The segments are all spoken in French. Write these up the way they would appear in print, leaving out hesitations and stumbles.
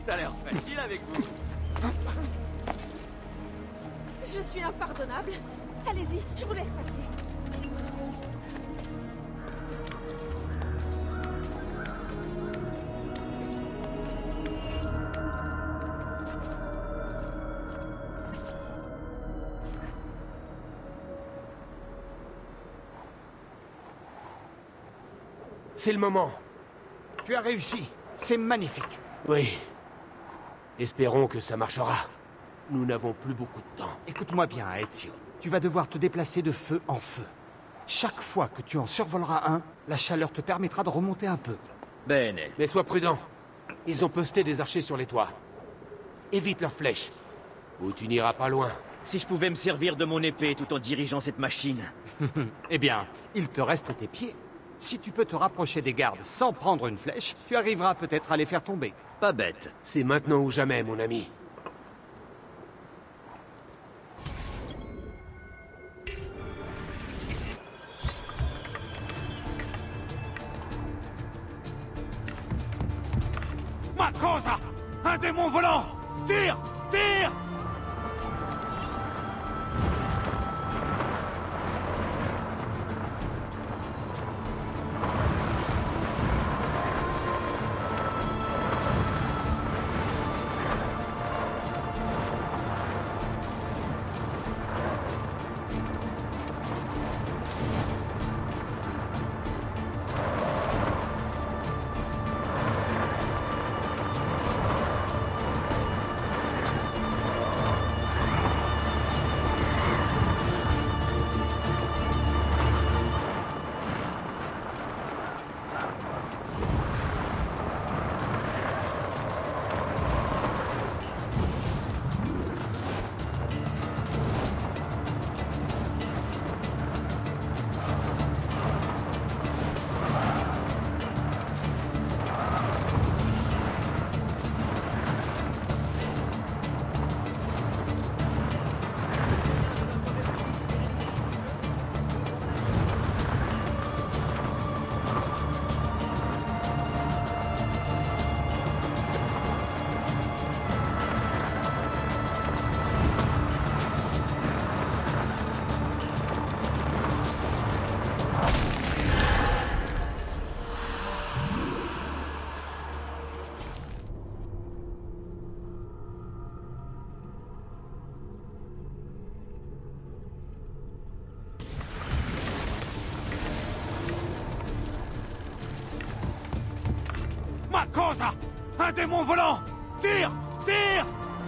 Tout a l'air facile avec vous. Je suis impardonnable. Allez-y, je vous laisse passer. C'est le moment. Tu as réussi. C'est magnifique. Oui. Espérons que ça marchera. Nous n'avons plus beaucoup de temps. Écoute-moi bien, Ezio. Tu vas devoir te déplacer de feu en feu. Chaque fois que tu en survoleras un, la chaleur te permettra de remonter un peu. Bene. Mais sois prudent. Ils ont posté des archers sur les toits. Évite leurs flèches. Ou tu n'iras pas loin. Si je pouvais me servir de mon épée tout en dirigeant cette machine. Eh bien, il te reste tes pieds. Si tu peux te rapprocher des gardes sans prendre une flèche, tu arriveras peut-être à les faire tomber. Pas bête. C'est maintenant ou jamais, mon ami. Ma cosa! Un démon volant! Tire! Tire! Ma cosa! Un démon volant! Tire! Tire!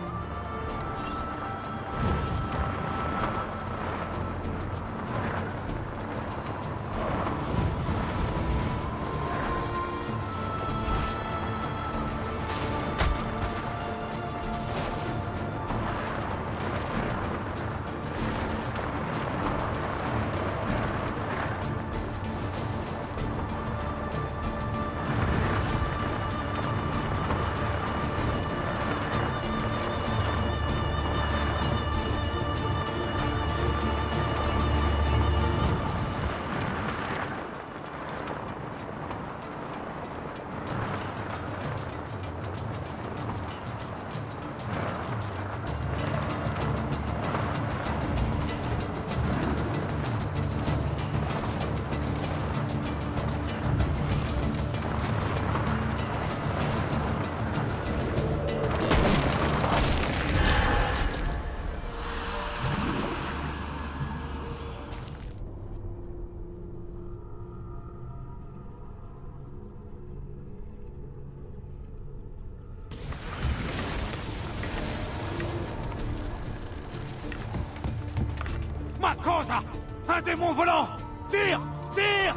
Ma cosa! Un démon volant! Tire! Tire!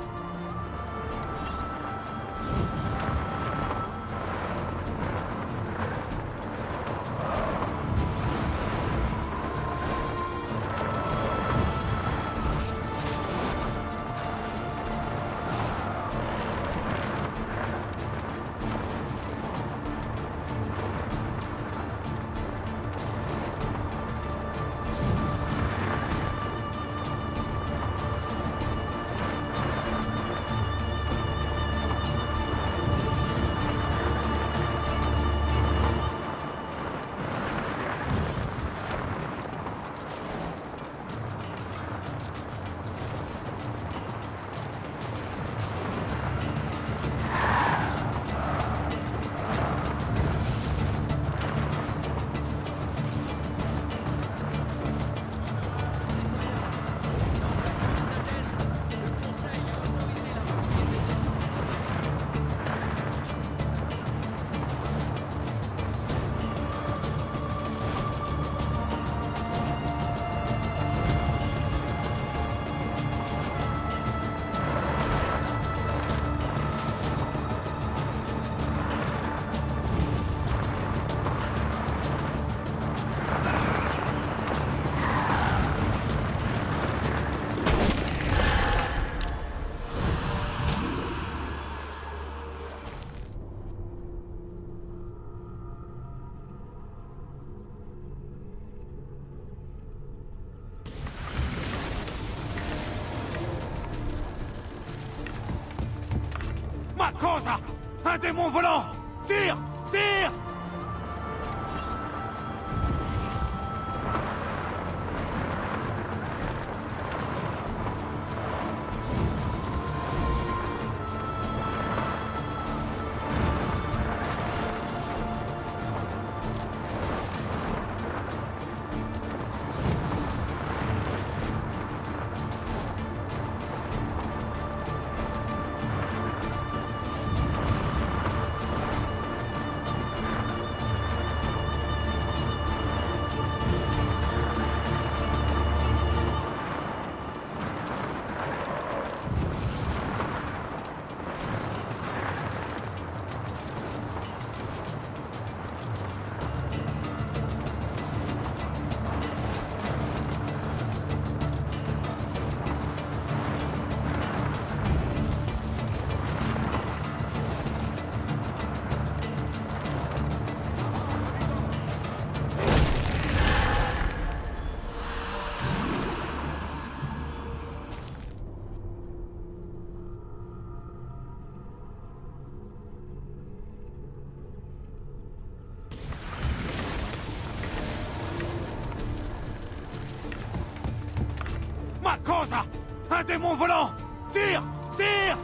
cosa! Un démon volant! Tire! Tire! Ma cosa! Un démon volant! Tire! Tire!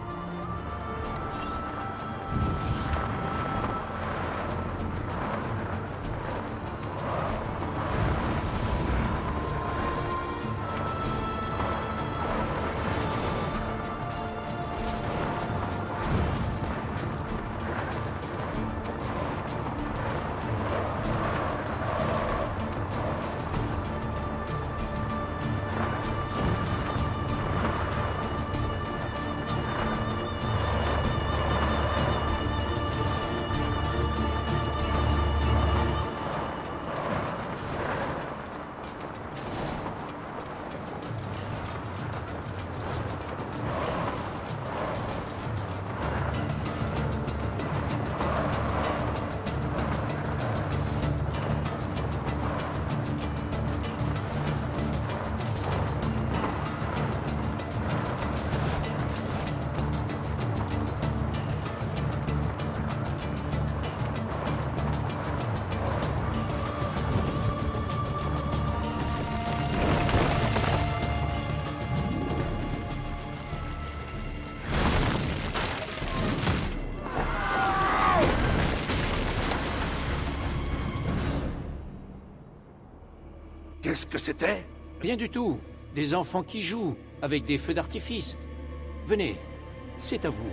Qu'est-ce que c'était? Rien du tout. Des enfants qui jouent, avec des feux d'artifice. Venez, c'est à vous.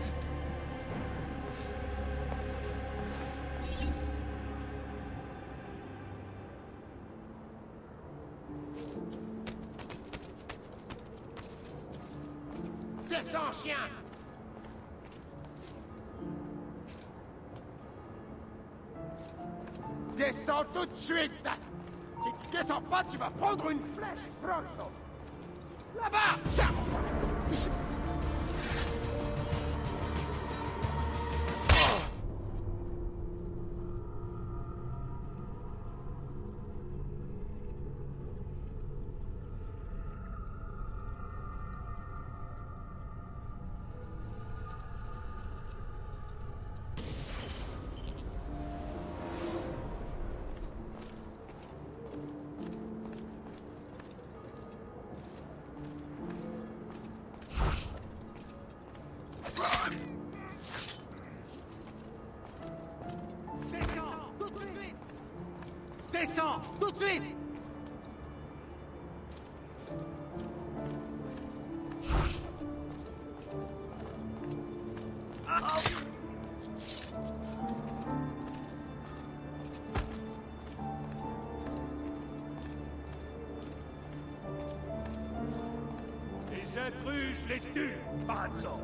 Descends, chien! Descends tout de suite! Si tu descends pas, tu vas prendre une flèche, pronto! Là-bas! Ça! Descends! Tout de suite! Les intrus, je les tue! Pas de sang!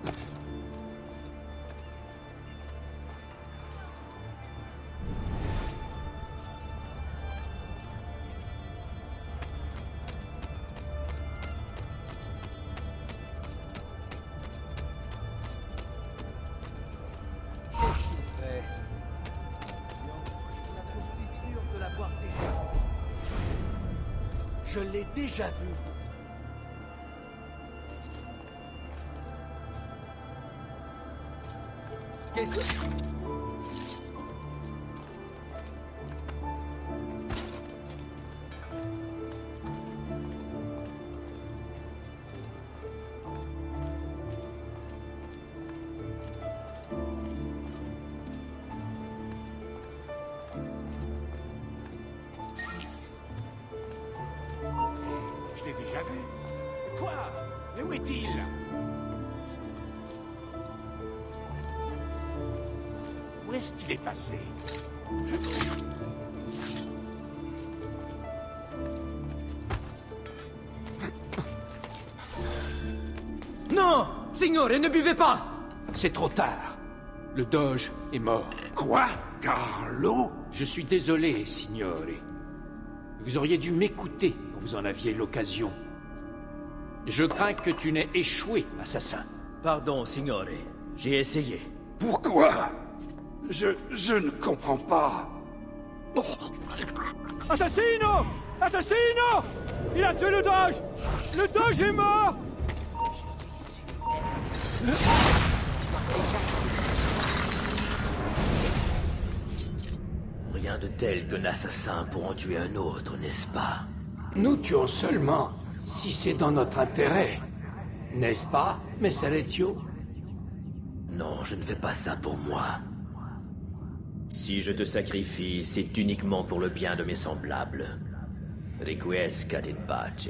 Je l'ai déjà vu. Qu'est-ce que... Je l'ai déjà vu. Quoi? Mais où est-il? Où est-ce qu'il est passé? Non! Signore, ne buvez pas! C'est trop tard. Le Doge est mort. Quoi? Carlo? Je suis désolé, signore. Vous auriez dû m'écouter quand vous en aviez l'occasion. Je crains que tu n'aies échoué, assassin. Pardon, signore. J'ai essayé. Pourquoi? Je ne comprends pas. Assassino! Assassino! Il a tué le Doge! Le Doge est mort! Rien de tel qu'un assassin pour en tuer un autre, n'est-ce pas? Nous tuons seulement si c'est dans notre intérêt. N'est-ce pas, Messalezio? Non, je ne fais pas ça pour moi. Si je te sacrifie, c'est uniquement pour le bien de mes semblables. Requiescat in pace.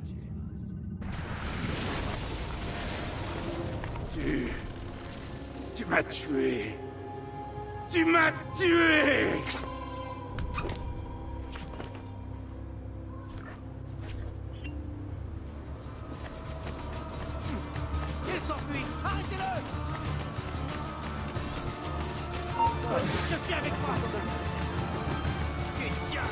Tu m'as tué. Tu m'as tué! Il s'enfuit! Arrêtez-le! Je suis avec toi! Quel diable!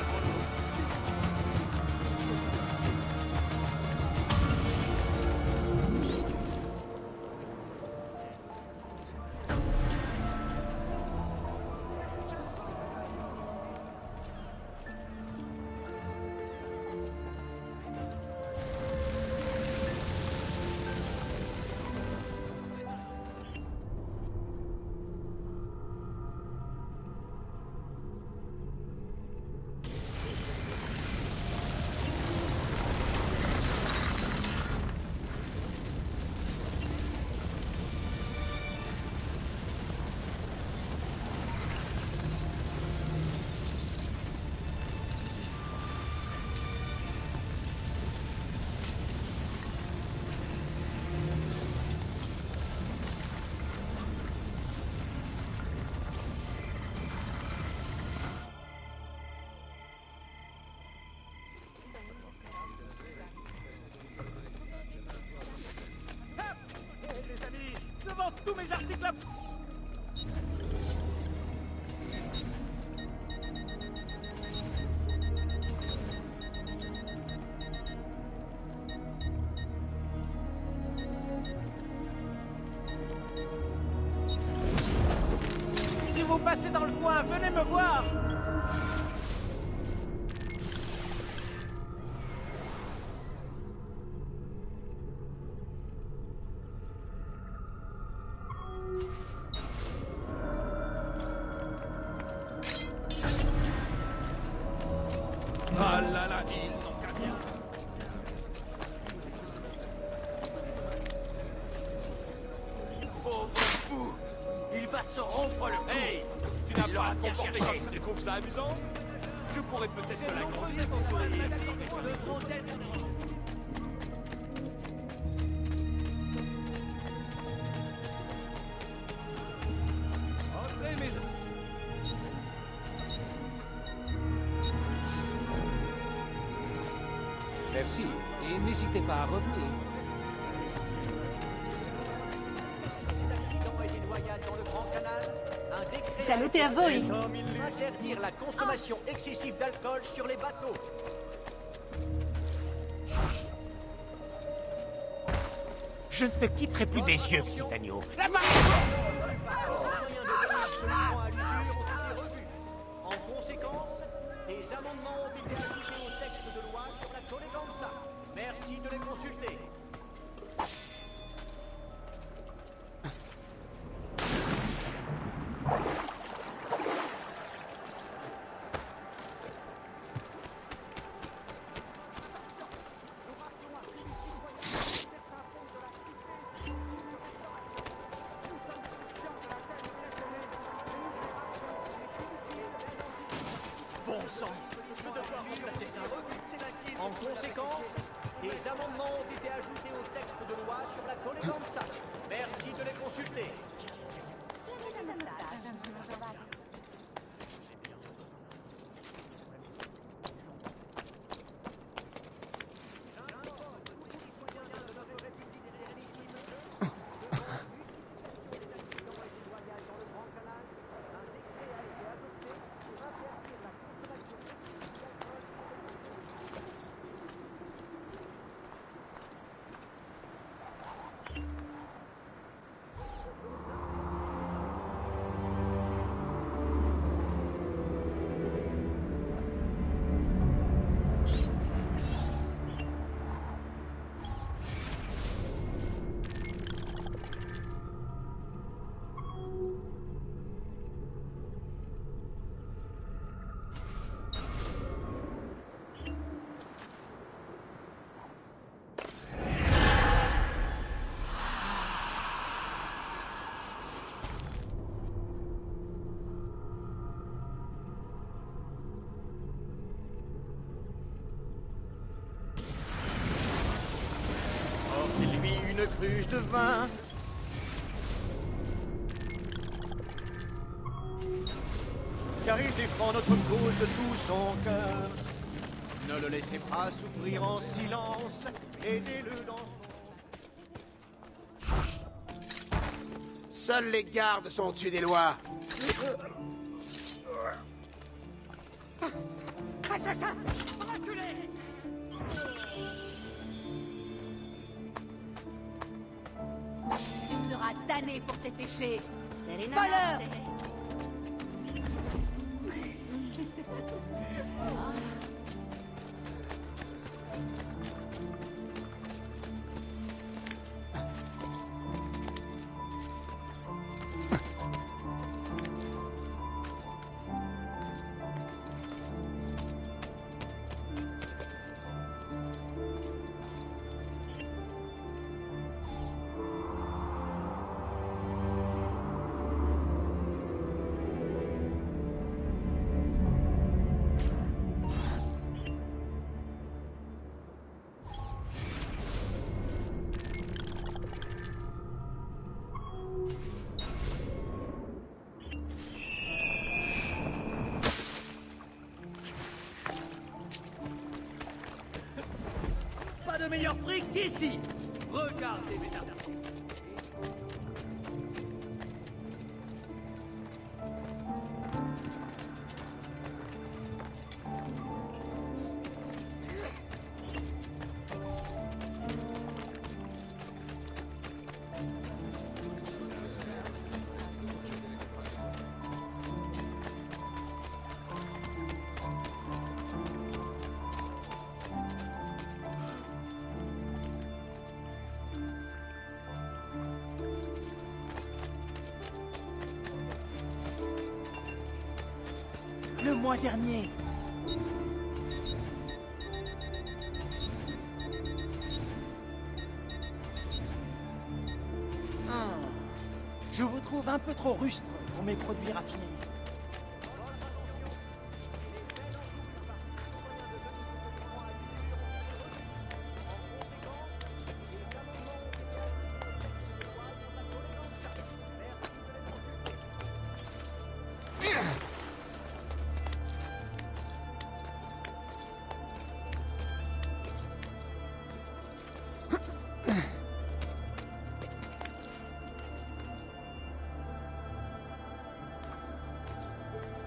Devant tous mes articles à... Si vous passez dans le coin, venez me voir. Ah là là, ils n'ont qu'à bien. Pauvre fou! Il va se rompre le cou! Hey! Tu n'as pas à te comporter comme ça. Tu trouves ça amusant? Je pourrais peut-être te l'agrandir ton sourire. Entrez, mes... Merci. Et n'hésitez pas à revenir. dans le Grand Canal, un décret Salutez à voi. interdire la consommation excessive d'alcool sur les bateaux. Je ne te quitterai plus des yeux, petit agneau. Là-bas! Absolument à l'usure ont été revus. En conséquence, des amendements ont été ajoutés au texte de loi sur la tolérance. Merci de les consulter. Bon sang, je dois remplacer ça. En conséquence, des amendements ont été ajoutés au texte de loi sur la tolérance. Merci de les consulter. Offrez-lui une cruche de vin. Car il défend notre cause de tout son cœur. Ne le laissez pas souffrir en silence. Aidez-le dans... Seuls les gardes sont au-dessus des lois. Assassin! Reculez! Tu seras damné pour tes péchés. Voleur! Pas de meilleur prix qu'ici. Regardez, mesdames. Le mois dernier. Je vous trouve un peu trop rustre pour mes produits raffinés.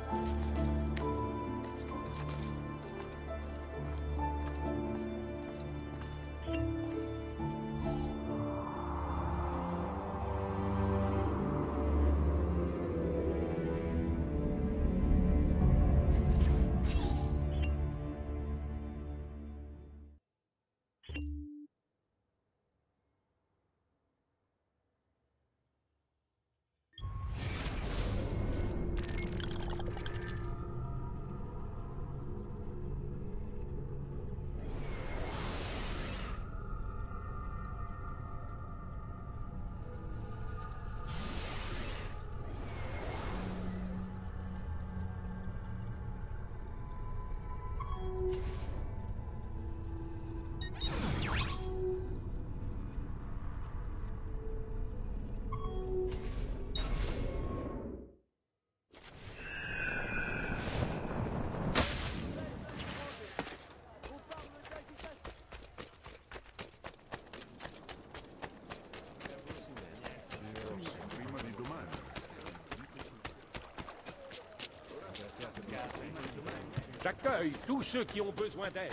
J'accueille tous ceux qui ont besoin d'aide.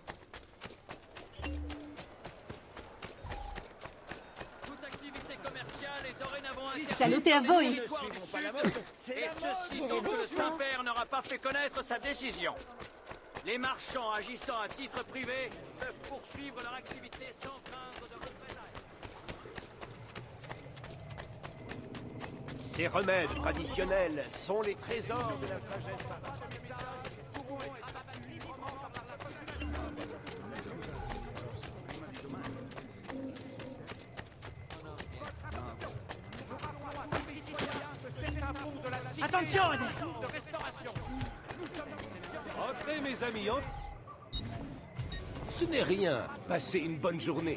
Toute activité commerciale est dorénavant interdite. Salutez à voi. Et ceci tant que le Saint-Père n'aura pas fait connaître sa décision. Les marchands agissant à titre privé peuvent poursuivre leur activité sans craindre de représailles. Ces remèdes traditionnels sont les trésors de la sagesse. Attention, entrez, mes amis, entrez. Ce n'est rien. Passez une bonne journée.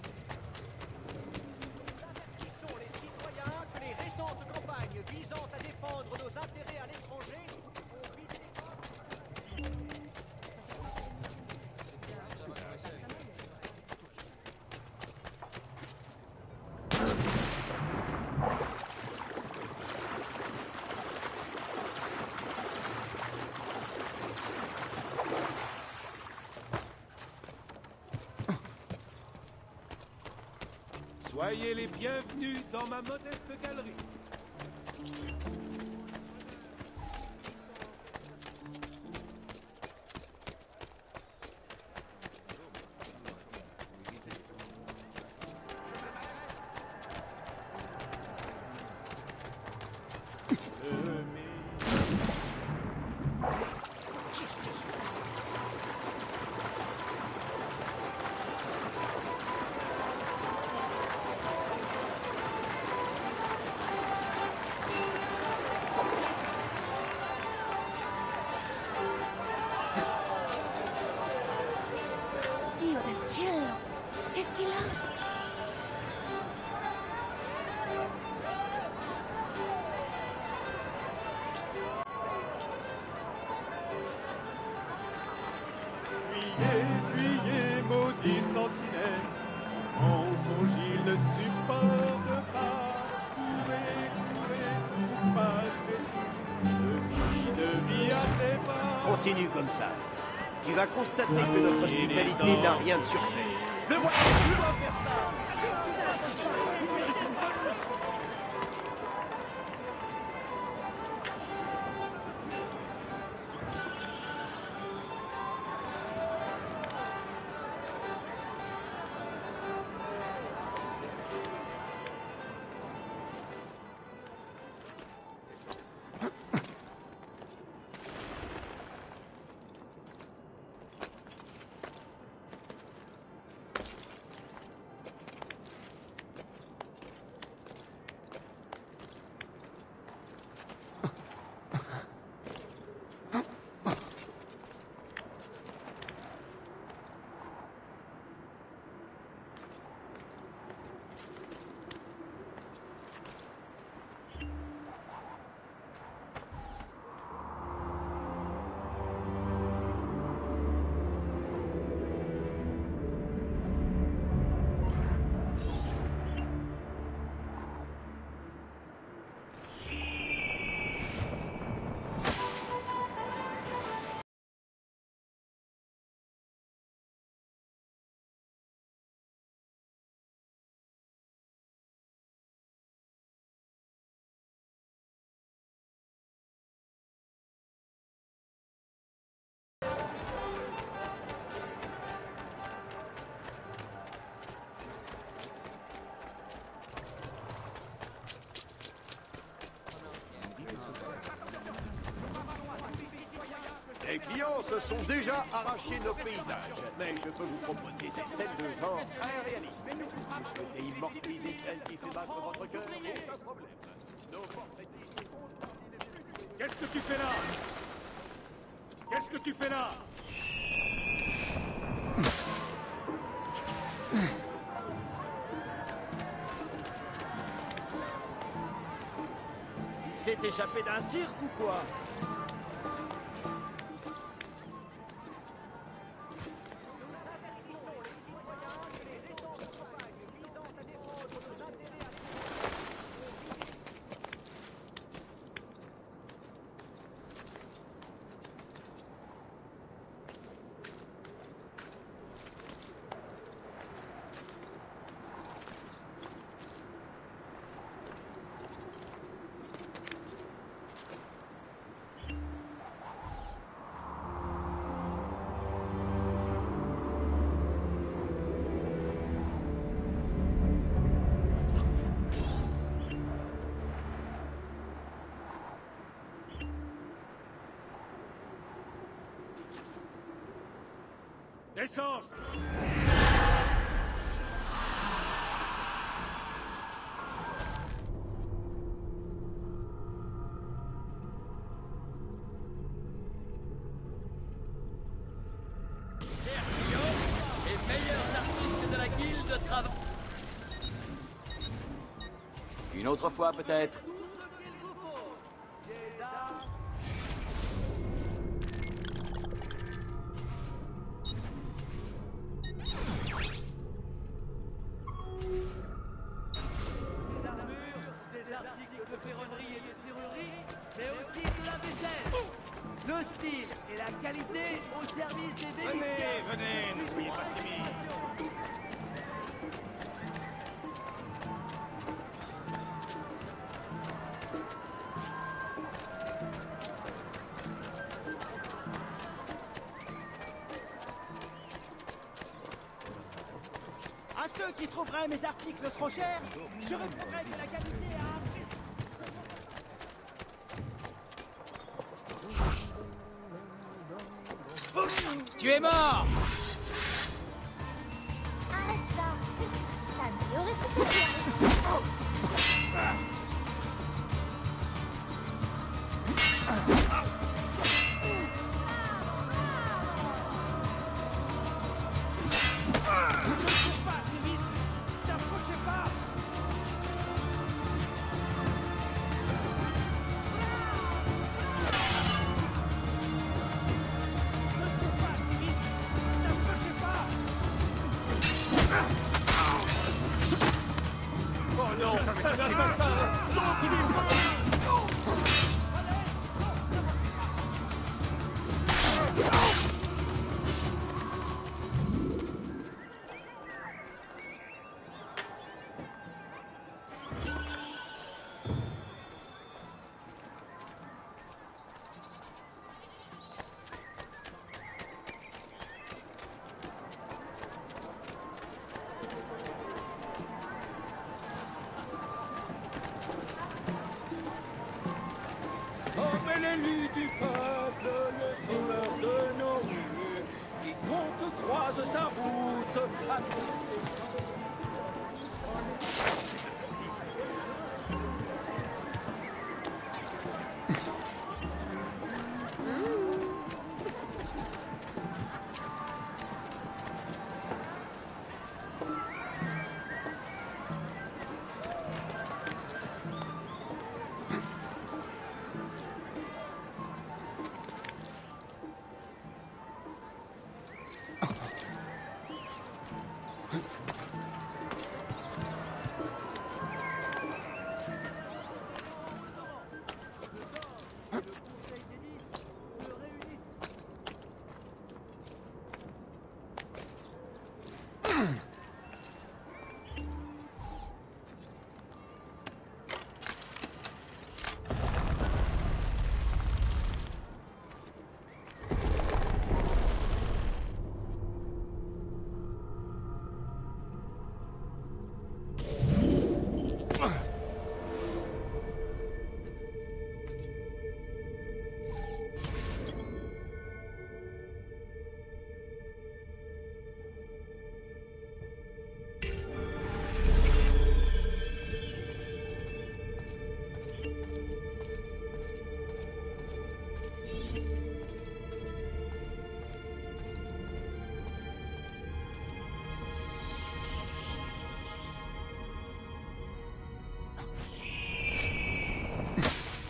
Qui sont les citoyens que les récentes campagnes visant à défendre nos intérêts à l'étranger ont visé. Soyez les bienvenus dans ma modeste galerie. Dio del cielo! Qu'est-ce qu'il a? Fuyez, maudit sentinelle, en son gîte ne supporte pas. Courez, passez, de vie à ses pas. Continue comme ça. Tu vas constater que notre hospitalité n'a rien de surfait. Le voilà, tu vas faire ça. clients se sont déjà arrachés nos paysages. Mais je peux vous proposer des scènes de genre très réalistes. Vous souhaitez immortaliser celle qui fait battre votre cœur? Aucun problème. Nos portraitistes... Qu'est-ce que tu fais là? Qu'est-ce que tu fais là? Il s'est échappé d'un cirque ou quoi? Essence! Sergio, les meilleurs artistes de la guilde travaillent. Une autre fois, peut-être. Des articles de ferronnerie et de serrurerie, mais aussi de la vaisselle. Le style et la qualité au service des bénéficiaires. Venez, ne soyez pas timides. À ceux qui trouveraient mes articles trop chers, je répondrai que la qualité a un prix. Tu es mort! Arrête ça! Ça ne aurait pas servi. L'élu du peuple, le sauveur de nos rues, quiconque croise sa route à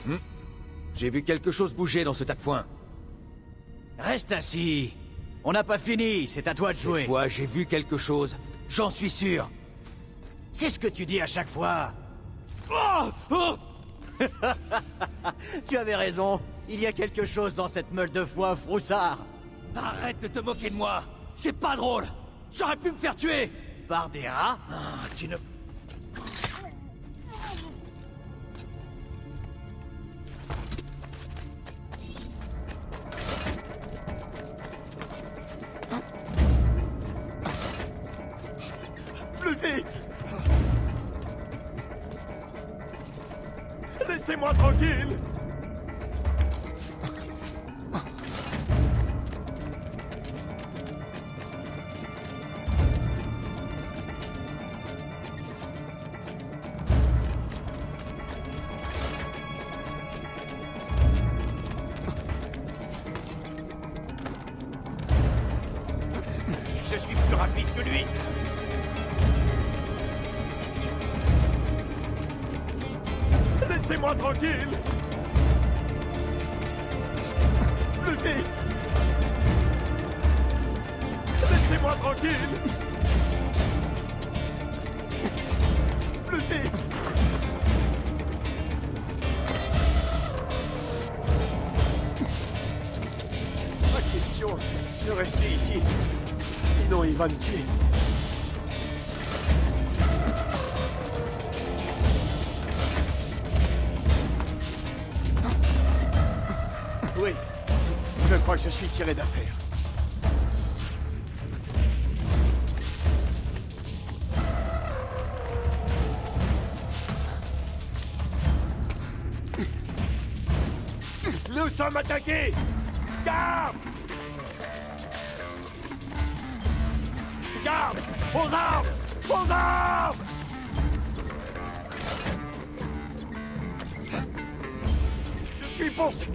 J'ai vu quelque chose bouger dans ce tas de foin. Reste assis. On n'a pas fini, c'est à toi de jouer. Cette fois, j'ai vu quelque chose. J'en suis sûr. C'est ce que tu dis à chaque fois. Tu avais raison. Il y a quelque chose dans cette meule de foin, Froussard. Arrête de te moquer de moi. C'est pas drôle. J'aurais pu me faire tuer. Par des rats? Tu ne... Plus vite! Laissez-moi tranquille! Je suis plus rapide que lui! Laissez-moi tranquille! Plus vite! Laissez-moi tranquille! Plus vite! Pas question de rester ici. Sinon, il va me tuer. Oui, je crois que je suis tiré d'affaire. Nous sommes attaqués! Garde! Garde! Aux armes! Aux armes! Je suis poursuivi!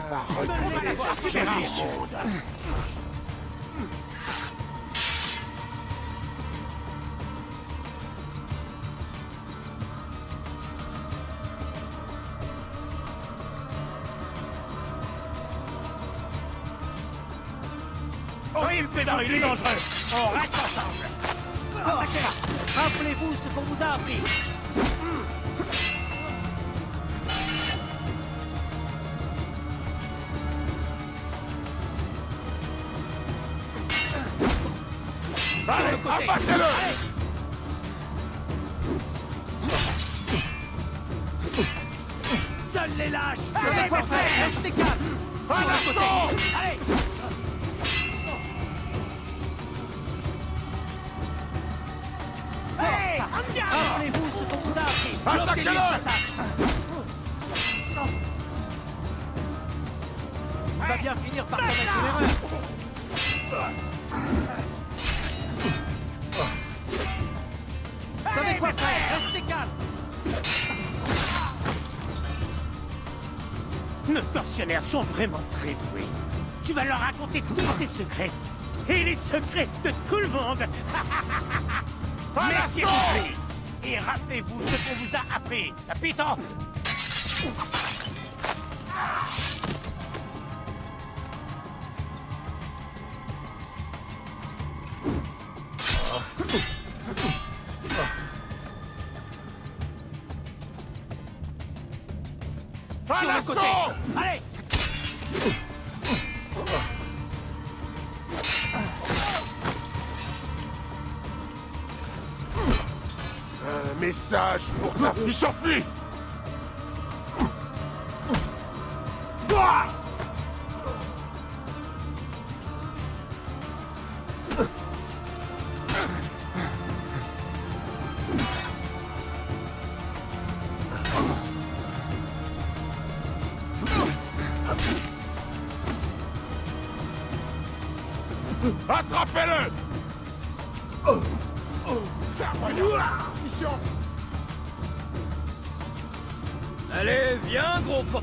pas retomber sur l'immonde. Oui, le pédard, il est dangereux. On reste ensemble. Rappelez-vous ce qu'on vous a appris. Sur le côté. Seuls les lâches. Savez quoi faire. Restez calme. Sur le côté. Allez. Rappelez-vous ce qu'on vous a appris. Bloquez-lui le passage. Il va bien finir par commettre une erreur. Vous savez quoi faire. Restez calme. Nos tortionnaires sont vraiment très doués. Tu vas leur raconter tous tes secrets. Et les secrets de tout le monde. Méfiez-vous. Et rappelez-vous ce qu'on vous a appris. Capitaine. Sur le côté. Allez. Un message pour ta fille s'enfuit. Attrapez-le! Mission! Allez, viens, gros porc.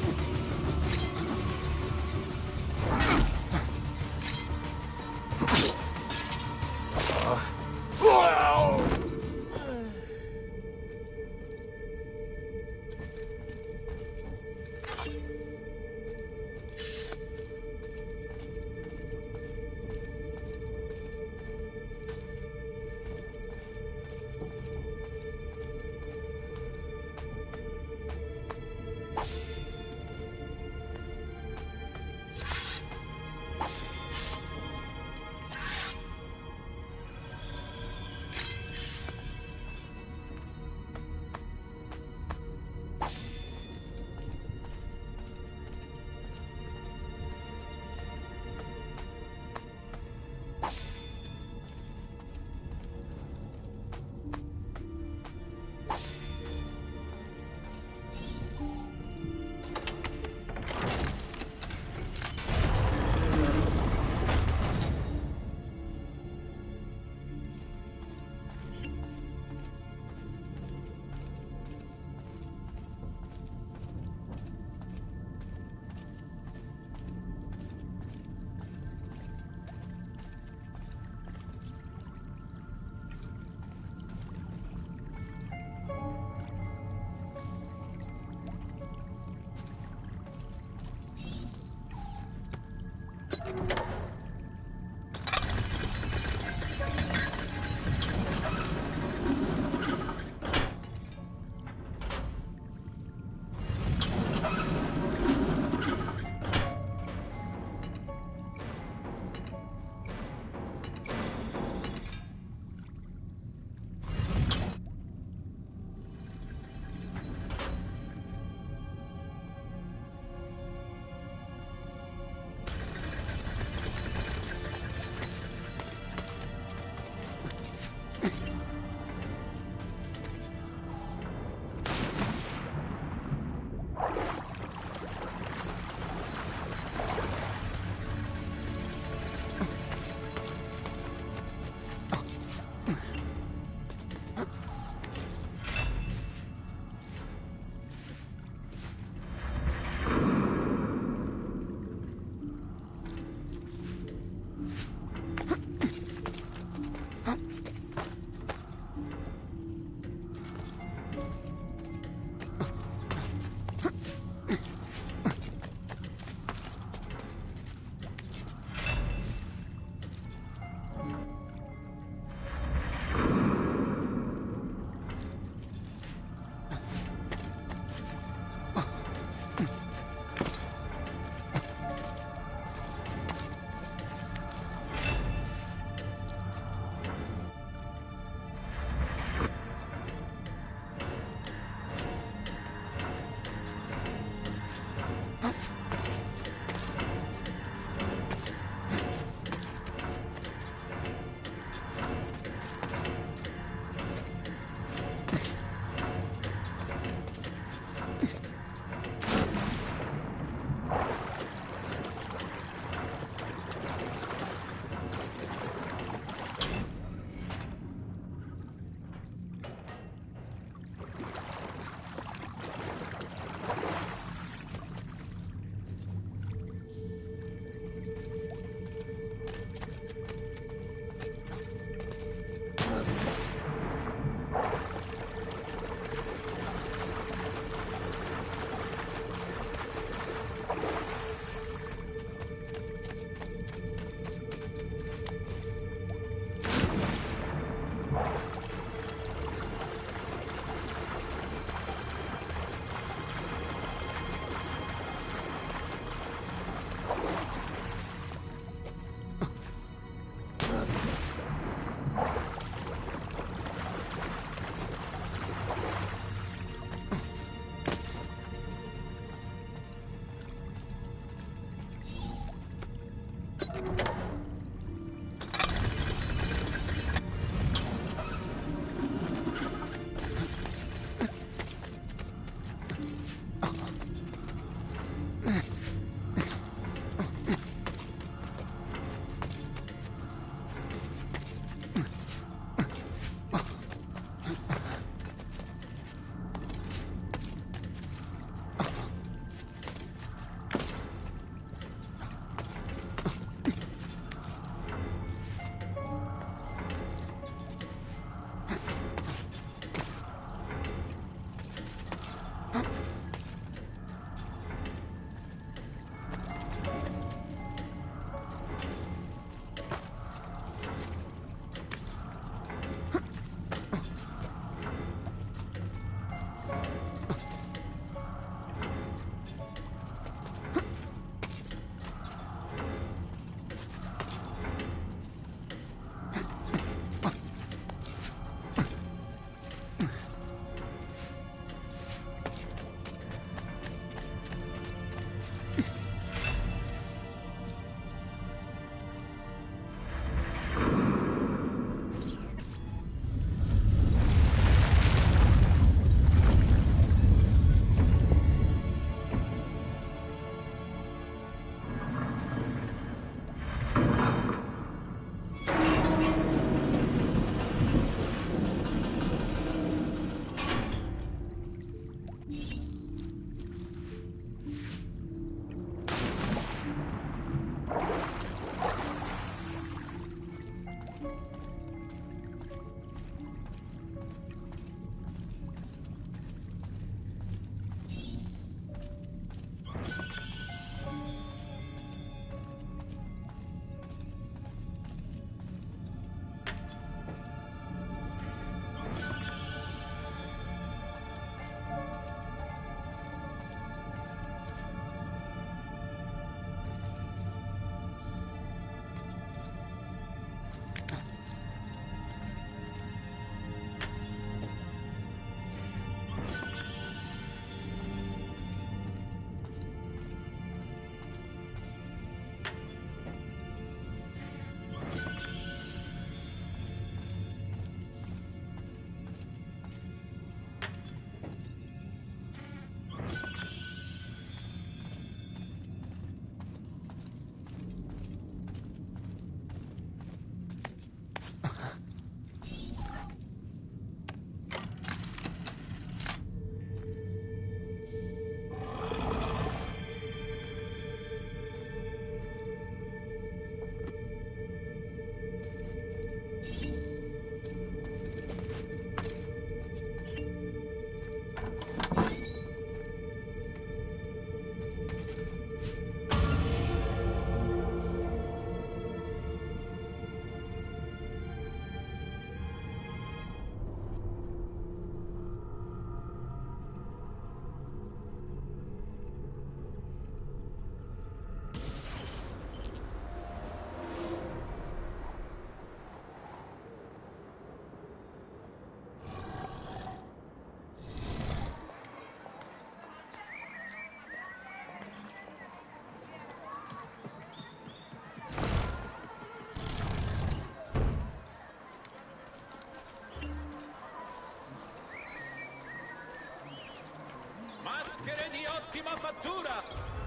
Apertura!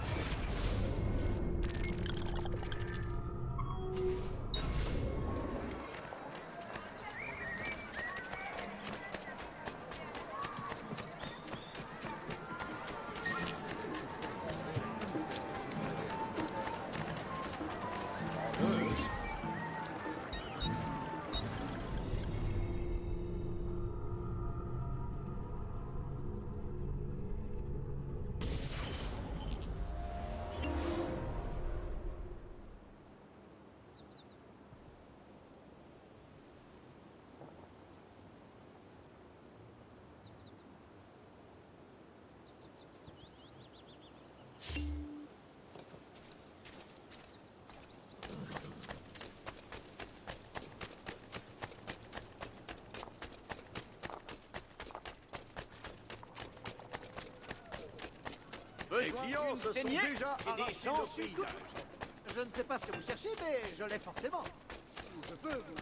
Les clients se sont déjà arrachés au paysage. Je ne sais pas ce que vous cherchez, mais je l'ai forcément. Je peux vous...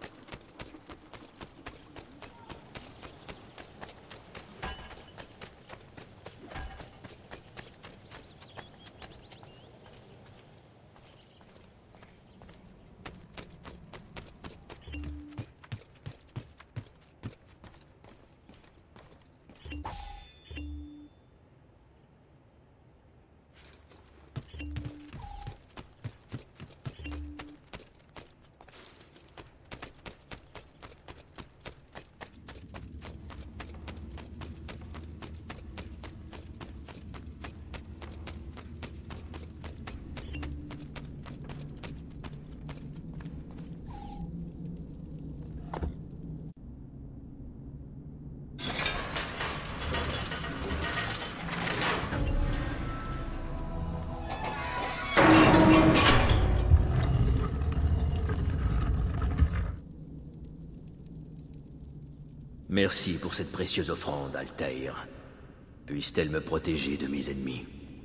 Merci pour cette précieuse offrande, Altair. Puisse-t-elle me protéger de mes ennemis.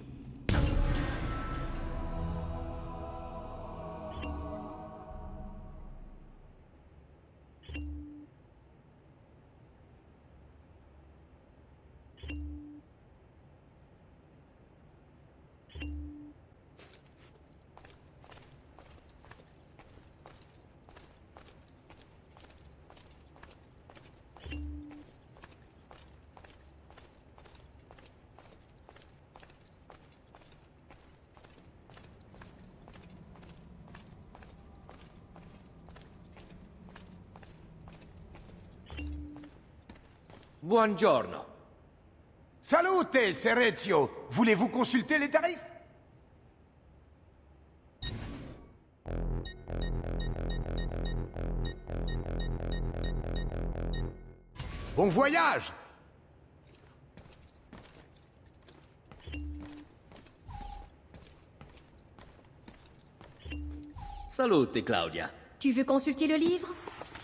Buongiorno. Salute, Serezio. Voulez-vous consulter les tarifs? Bon voyage! Salute, Claudia. Tu veux consulter le livre?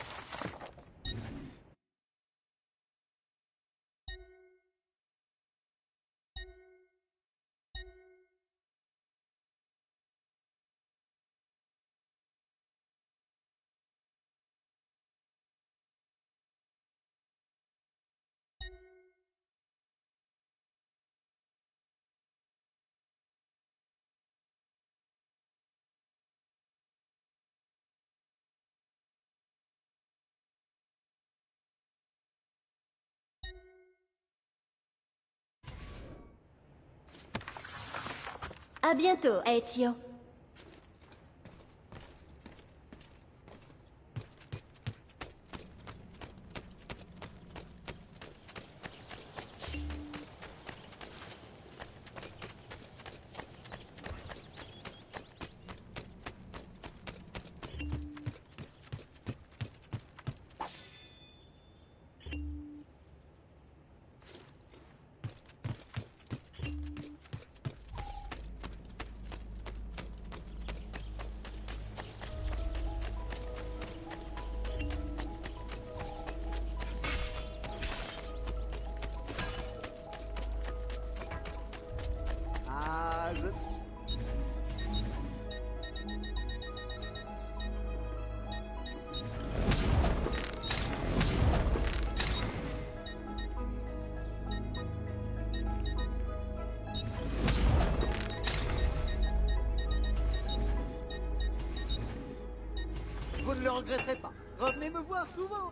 À bientôt, Ezio. Vous ne le regretterez pas. Revenez me voir souvent.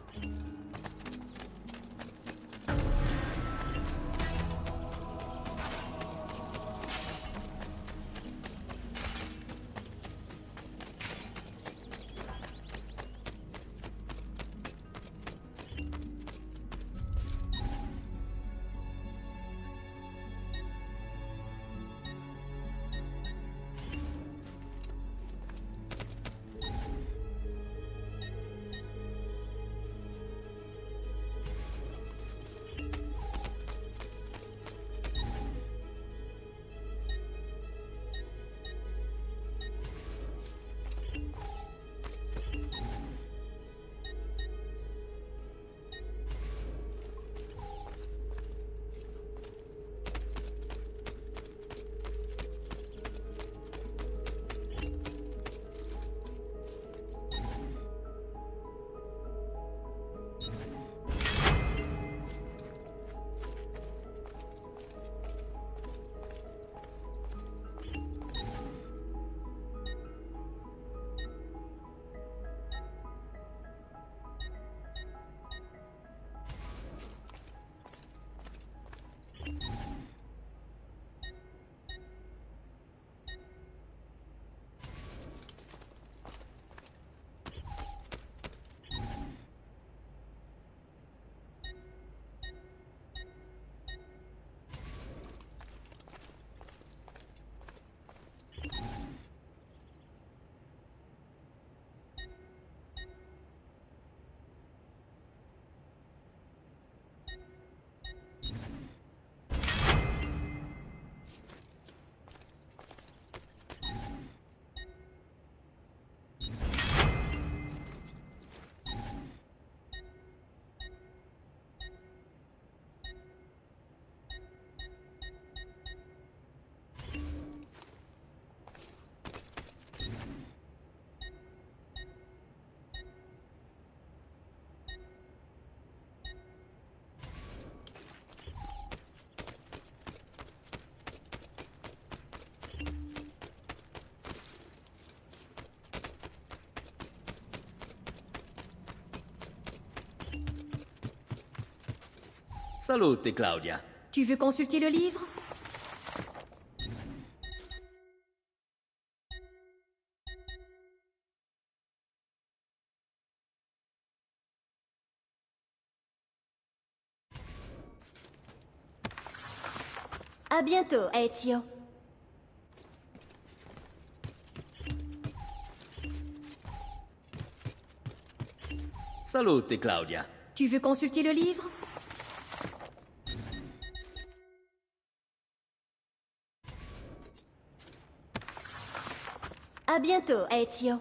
Salute, Claudia. Tu veux consulter le livre? À bientôt, Ezio. Salute, Claudia. Tu veux consulter le livre? À bientôt, Ezio.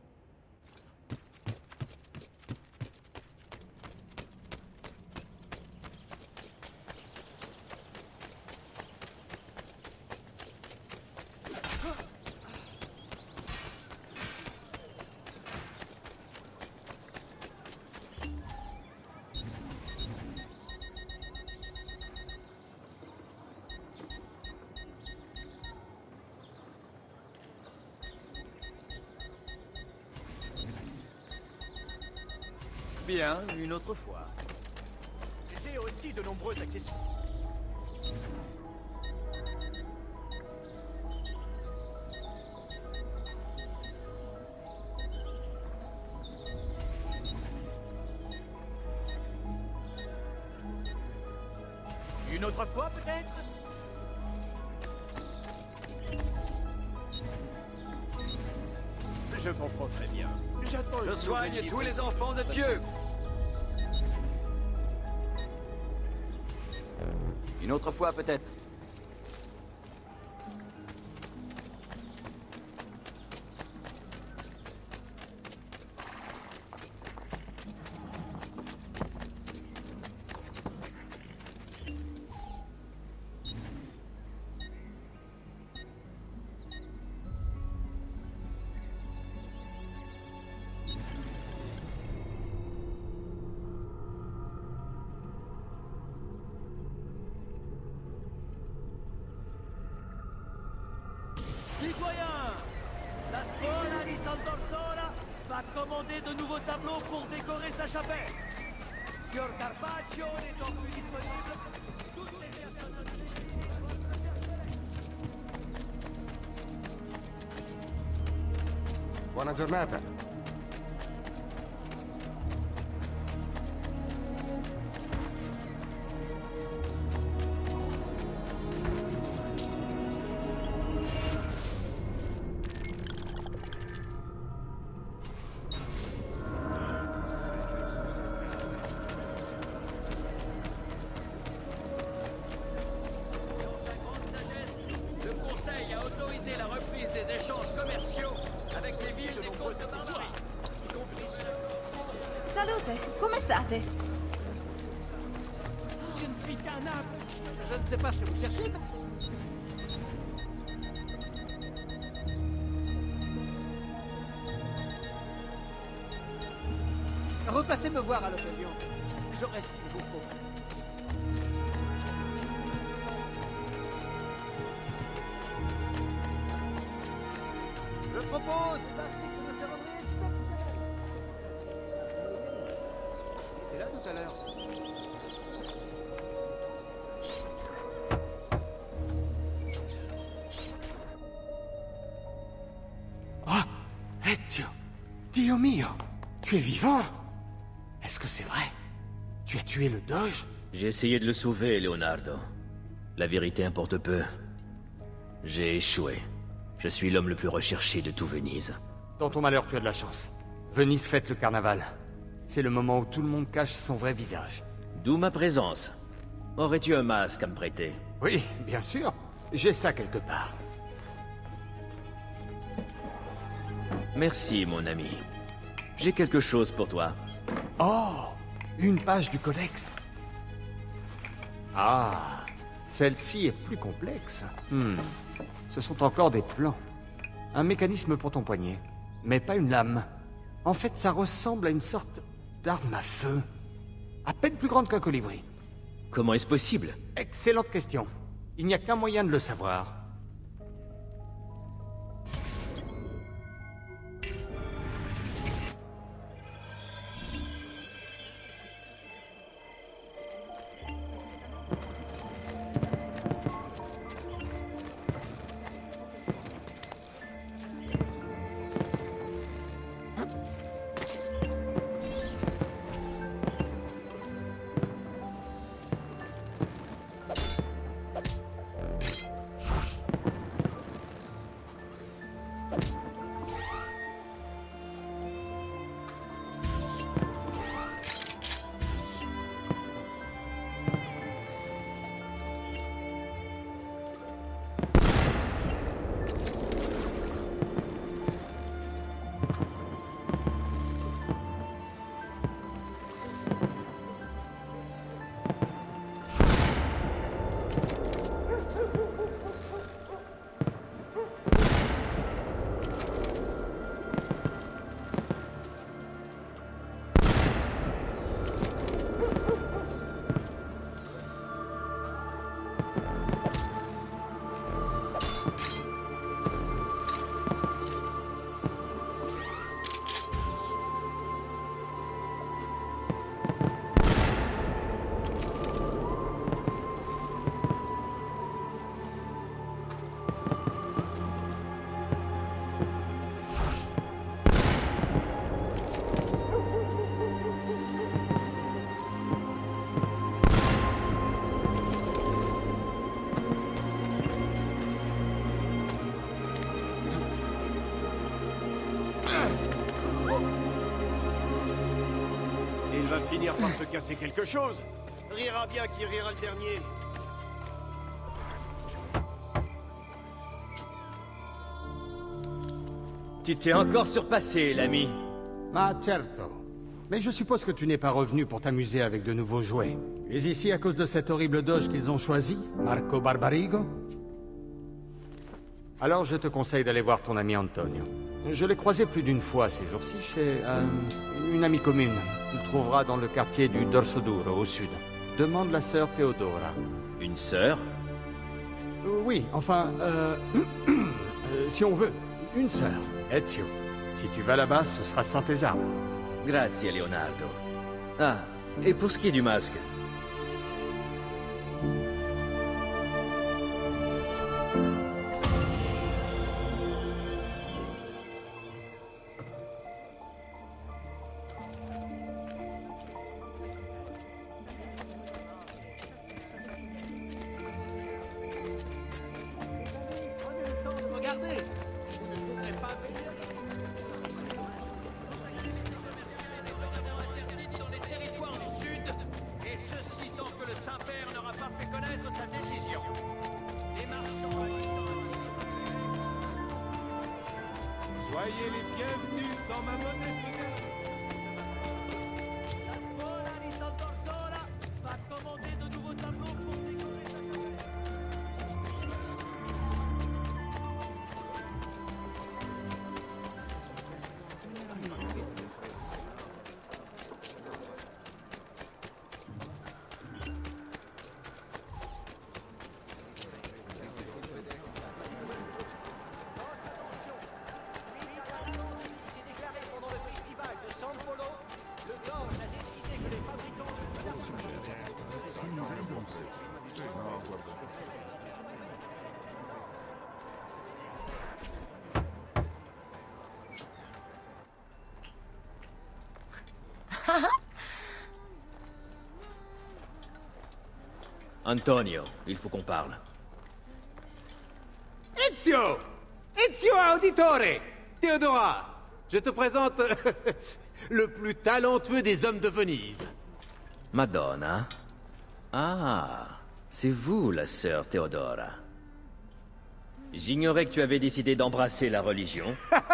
Bien, une autre fois. J'ai aussi de nombreux accessoires. Une autre fois, peut-être? Je comprends très bien. J'attends. Je soigne tous les enfants de Dieu. Une autre fois, peut-être. Citoyens, la scuola di Sant'Orsola va commander de nouveaux tableaux pour décorer sa chapelle. Signor Carpaccio n'est donc plus disponible. Toutes les personnes... Buona giornata. Le Conseil a autorisé la reprise des échanges commerciaux avec les villes des côtes de Barbarie, y compris ceux... Salute, come state? Je ne suis qu'un âme. Je ne sais pas ce que vous cherchez. Repassez me voir à l'occasion. J'aurai ce qu'il vous faut. Je propose... C'est là tout à l'heure. Oh, Ezio! Dio mio! Tu es vivant? Est-ce que c'est vrai? Tu as tué le Doge? J'ai essayé de le sauver, Leonardo. La vérité importe peu. J'ai échoué. Je suis l'homme le plus recherché de tout Venise. Dans ton malheur, tu as de la chance. Venise fête le carnaval. C'est le moment où tout le monde cache son vrai visage. D'où ma présence. Aurais-tu un masque à me prêter? Oui, bien sûr. J'ai ça quelque part. Merci, mon ami. J'ai quelque chose pour toi. Oh! Une page du codex. Ah! Celle-ci est plus complexe. Ce sont encore des plans. Un mécanisme pour ton poignet. Mais pas une lame. En fait, ça ressemble à une sorte d'arme à feu. À peine plus grande qu'un colibri. Comment est-ce possible? Excellente question. Il n'y a qu'un moyen de le savoir. Il va finir par se casser quelque chose. Rira bien qui rira le dernier. Tu t'es encore surpassé, l'ami. Ma certo. Mais je suppose que tu n'es pas revenu pour t'amuser avec de nouveaux jouets. Tu es ici à cause de cet horrible doge qu'ils ont choisi, Marco Barbarigo? Alors je te conseille d'aller voir ton ami Antonio. Je l'ai croisé plus d'une fois ces jours-ci chez une amie commune. Tu le trouveras dans le quartier du Dorso Duro, au sud. Demande la sœur Theodora. Une sœur? Oui, enfin, si on veut, une sœur, Ezio. Si tu vas là-bas, ce sera sans tes armes. Grazie, Leonardo. Ah, et pour ce qui est du masque? Regardez, vous ne trouverez pas meilleur. Dans les territoires du Sud, et ceci tant que le Saint-Père n'aura pas fait connaître sa décision. Les marchands... Soyez les bienvenus dans ma modeste galerie. La scuola di Sant'Orsola va commander de nouveaux tableaux pour décorer sa chapelle. J'ai déclaré pendant le festival de San Polo, le doge a décidé que les fabricants de... Antonio, il faut qu'on parle. Ezio! Ezio Auditore! Théodora! Je te présente le plus talentueux des hommes de Venise. Madonna? Ah, c'est vous, la sœur Théodora. J'ignorais que tu avais décidé d'embrasser la religion.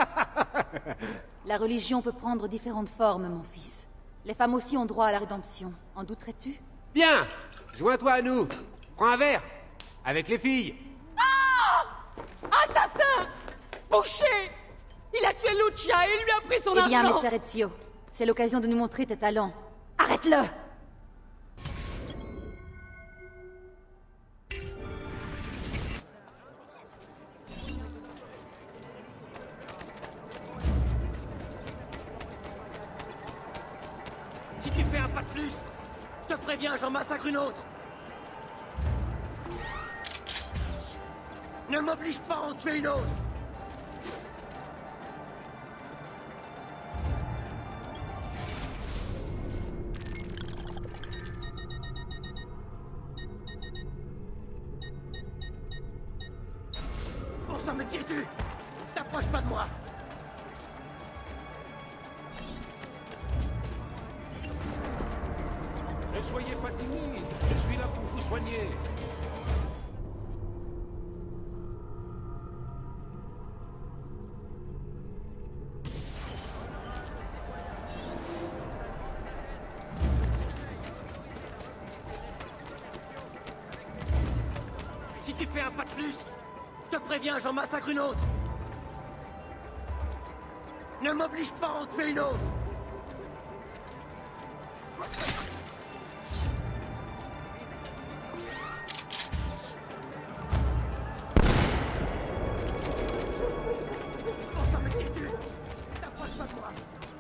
La religion peut prendre différentes formes, mon fils. Les femmes aussi ont droit à la rédemption. En douterais-tu? Bien! Joins-toi à nous. Prends un verre. Avec les filles. Assassin! Boucher! Il a tué Lucia et lui a pris son Eh bien, argent! Messer Ezio, c'est l'occasion de nous montrer tes talents. Arrête-le! Si tu fais un pas de plus, je te préviens, j'en massacre une autre. Ne m'oblige pas à en tuer une autre. Bon sang, me tires-tu? T'approches pas de moi. Ne soyez pas timide, je suis là pour vous soigner. Si tu fais un pas de plus, je te préviens, j'en massacre une autre. Ne m'oblige pas à en tuer une autre. Bon sang, me tires-tu? T'approches pas de moi.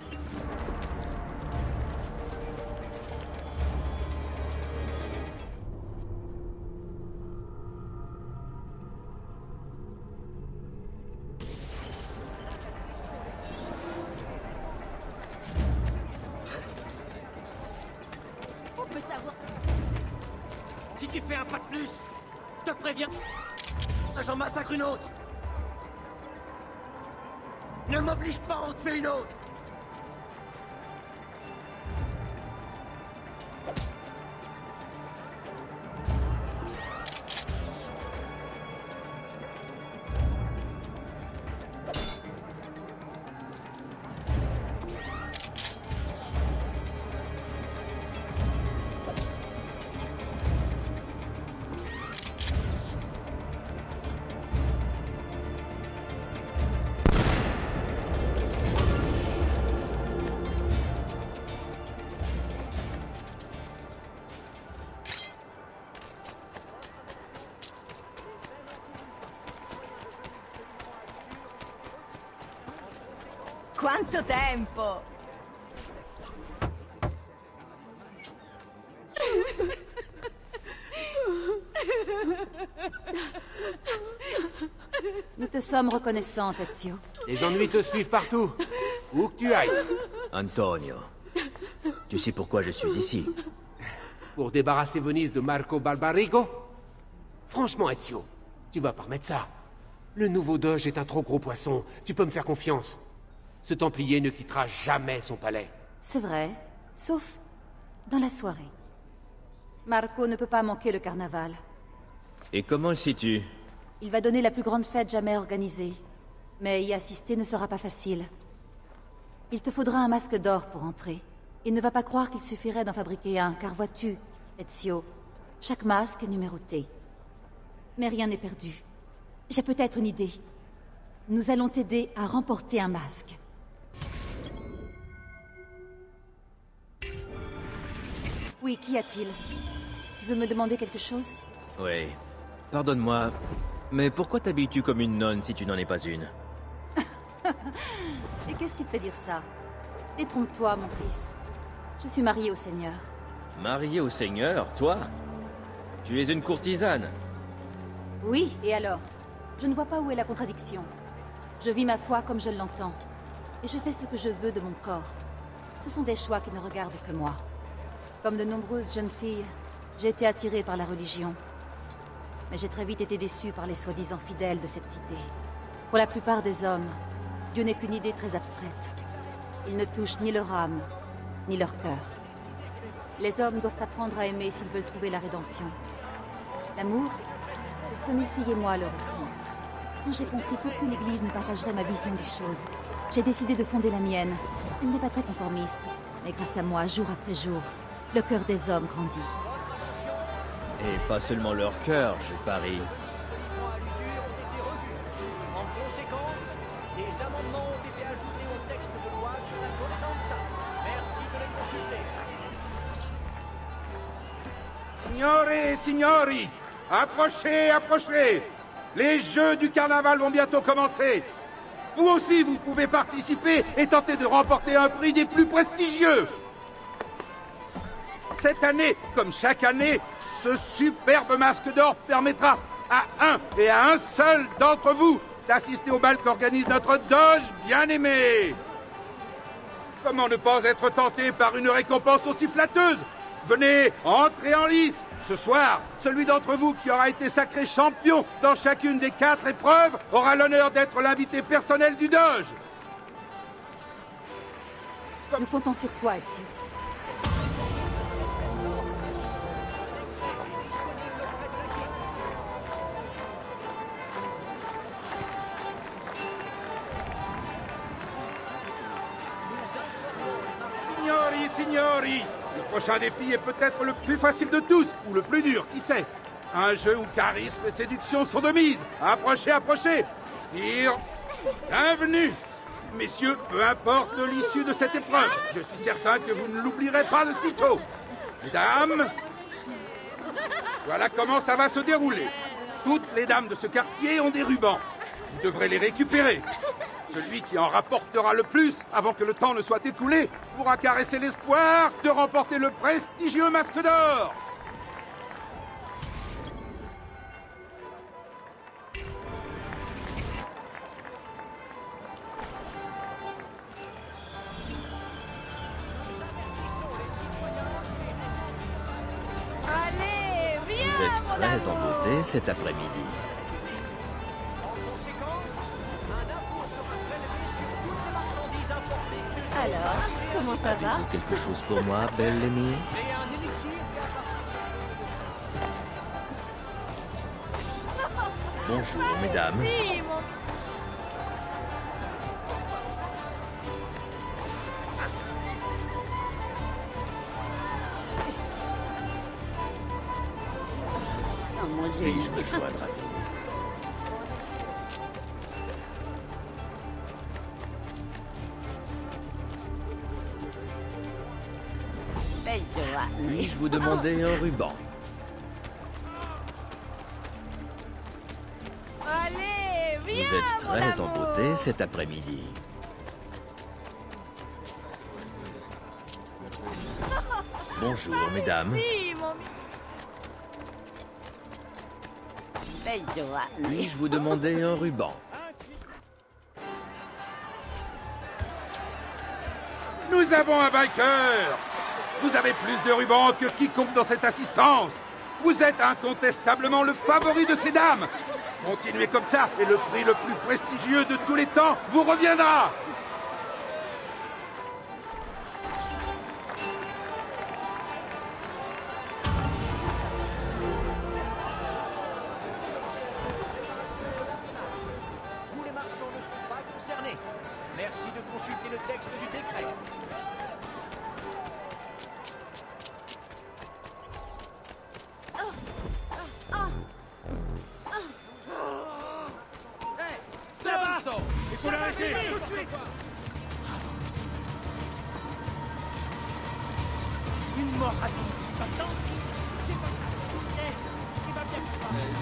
On peut savoir... Si tu fais un pas de plus, je te préviens, j'en massacre une autre. Ne m'oblige pas à en tuer une autre. Quanto tempo! Nous te sommes reconnaissants, Ezio. Les ennuis te suivent partout. Où que tu ailles. Antonio, tu sais pourquoi je suis ici? Pour débarrasser Venise de Marco Barbarigo? Franchement, Ezio, tu vas pas remettre ça. Le nouveau doge est un trop gros poisson. Tu peux me faire confiance. Ce Templier ne quittera jamais son palais. C'est vrai, sauf dans la soirée. Marco ne peut pas manquer le carnaval. Et comment le sais-tu? Il va donner la plus grande fête jamais organisée. Mais y assister ne sera pas facile. Il te faudra un masque d'or pour entrer. Il ne va pas croire qu'il suffirait d'en fabriquer un, car vois-tu, Ezio, chaque masque est numéroté. Mais rien n'est perdu. J'ai peut-être une idée. Nous allons t'aider à remporter un masque. Oui, qu'y a-t-il? Tu veux me demander quelque chose? Oui. Pardonne-moi, mais pourquoi t'habilles-tu comme une nonne si tu n'en es pas une? Et qu'est-ce qui te fait dire ça? Détrompe-toi, mon fils. Je suis mariée au Seigneur. Mariée au Seigneur, toi? Tu es une courtisane. Oui, et alors? Je ne vois pas où est la contradiction. Je vis ma foi comme je l'entends. Et je fais ce que je veux de mon corps. Ce sont des choix qui ne regardent que moi. Comme de nombreuses jeunes filles, j'ai été attirée par la religion. Mais j'ai très vite été déçue par les soi-disant fidèles de cette cité. Pour la plupart des hommes, Dieu n'est qu'une idée très abstraite. Il ne touche ni leur âme, ni leur cœur. Les hommes doivent apprendre à aimer s'ils veulent trouver la rédemption. L'amour, c'est ce que mes filles et moi leur offrons. Quand j'ai compris qu'aucune église ne partagerait ma vision des choses, j'ai décidé de fonder la mienne. Elle n'est pas très conformiste, mais grâce à moi, jour après jour, le cœur des hommes grandit. Et pas seulement leur cœur, je parie. En conséquence, des amendements ont été ajoutés au texte de loi sur la Covenanza. Merci de les consulter. Signore, signori, approchez, approchez. Les jeux du carnaval vont bientôt commencer. Vous aussi, vous pouvez participer et tenter de remporter un prix des plus prestigieux. Cette année, comme chaque année, ce superbe masque d'or permettra à un et à un seul d'entre vous d'assister au bal qu'organise notre doge bien-aimé. Comment ne pas être tenté par une récompense aussi flatteuse? Venez, entrez en lice. Ce soir, celui d'entre vous qui aura été sacré champion dans chacune des 4 épreuves aura l'honneur d'être l'invité personnel du doge. Nous comptons sur toi, Ezio. Signori, signori, le prochain défi est peut-être le plus facile de tous, ou le plus dur, qui sait. Un jeu où charisme et séduction sont de mise. Approchez, approchez. Dire bienvenue. Messieurs, peu importe l'issue de cette épreuve, je suis certain que vous ne l'oublierez pas de sitôt. Mesdames, voilà comment ça va se dérouler. Toutes les dames de ce quartier ont des rubans. Vous devrez les récupérer. Celui qui en rapportera le plus, avant que le temps ne soit écoulé, pourra caresser l'espoir de remporter le prestigieux masque d'or. Allez, viens! Vous êtes très en beauté cet après-midi. Alors, comment ça va? Avez-vous quelque chose pour moi, belle amie? Bonjour, mesdames. Si, mon... Puis-je me joindre à vous? Puis-je vous demander un ruban? Allez, viens! Vous êtes très en beauté cet après-midi. Bonjour, mesdames. Si, mon... Belle joie. Puis-je vous demander un ruban? Nous avons un vainqueur! Vous avez plus de rubans que quiconque dans cette assistance! Vous êtes incontestablement le favori de ces dames! Continuez comme ça, et le prix le plus prestigieux de tous les temps vous reviendra! Tous les marchands ne sont pas concernés. Merci de consulter le texte du décret. Stronzo! Il faut l'arrêter tout de suite! Une mort à nous, ça tente? J'ai pas c'est qui va bien.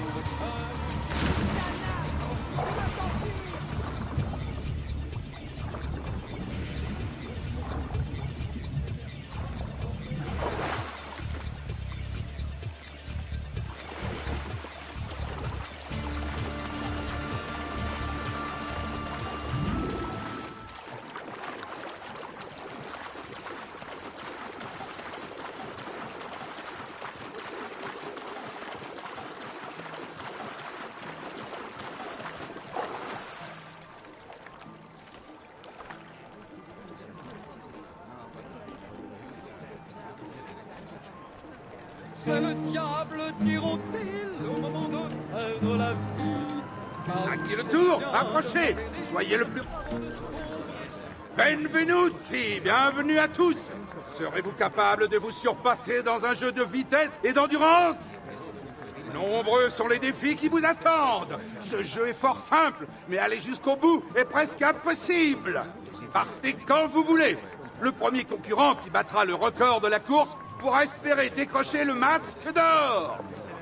C'est le diable, diront-ils, au moment de perdre la vie. À qui le tour? Approchez! Soyez le plus... Benvenuti! Bienvenue à tous! Serez-vous capable de vous surpasser dans un jeu de vitesse et d'endurance? Nombreux sont les défis qui vous attendent! Ce jeu est fort simple, mais aller jusqu'au bout est presque impossible! Partez quand vous voulez! Le premier concurrent qui battra le record de la course pourra espérer décrocher le masque d'or!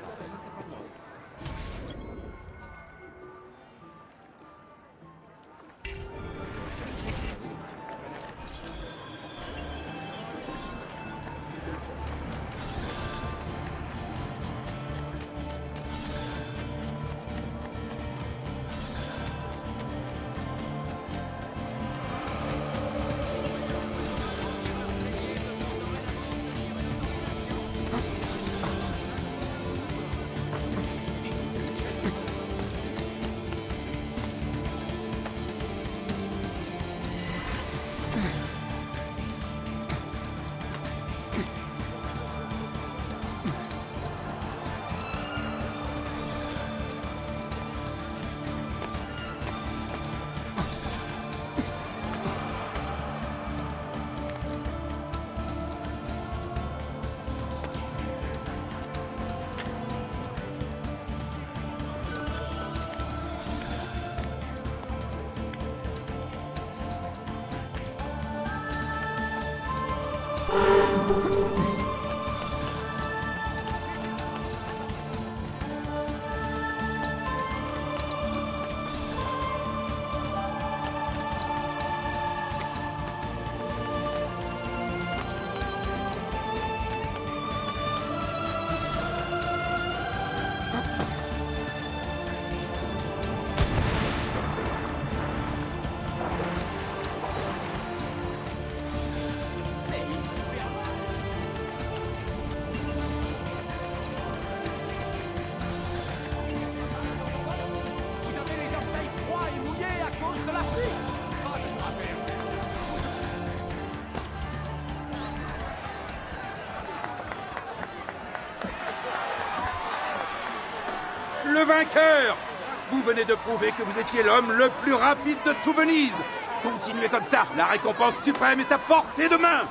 Le vainqueur! Vous venez de prouver que vous étiez l'homme le plus rapide de tout Venise! Continuez comme ça, la récompense suprême est à portée de main!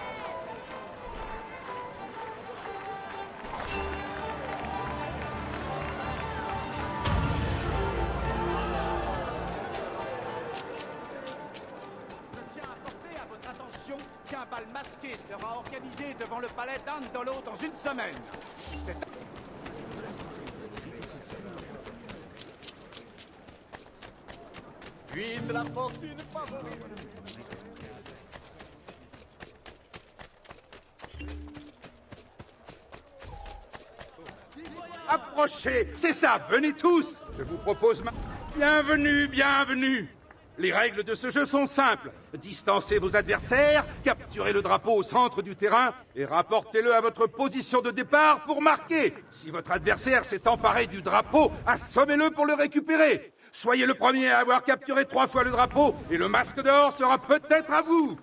Je tiens à porter à votre attention qu'un bal masqué sera organisé devant le palais d'Andolo dans une semaine. C'est... Puisse la fortune favoriser. approchez. C'est ça, venez tous. Je vous propose ma... Bienvenue, bienvenue. Les règles de ce jeu sont simples. Distancez vos adversaires, capturez le drapeau au centre du terrain et rapportez-le à votre position de départ pour marquer. Si votre adversaire s'est emparé du drapeau, assommez-le pour le récupérer. Soyez le premier à avoir capturé 3 fois le drapeau et le masque d'or sera peut-être à vous.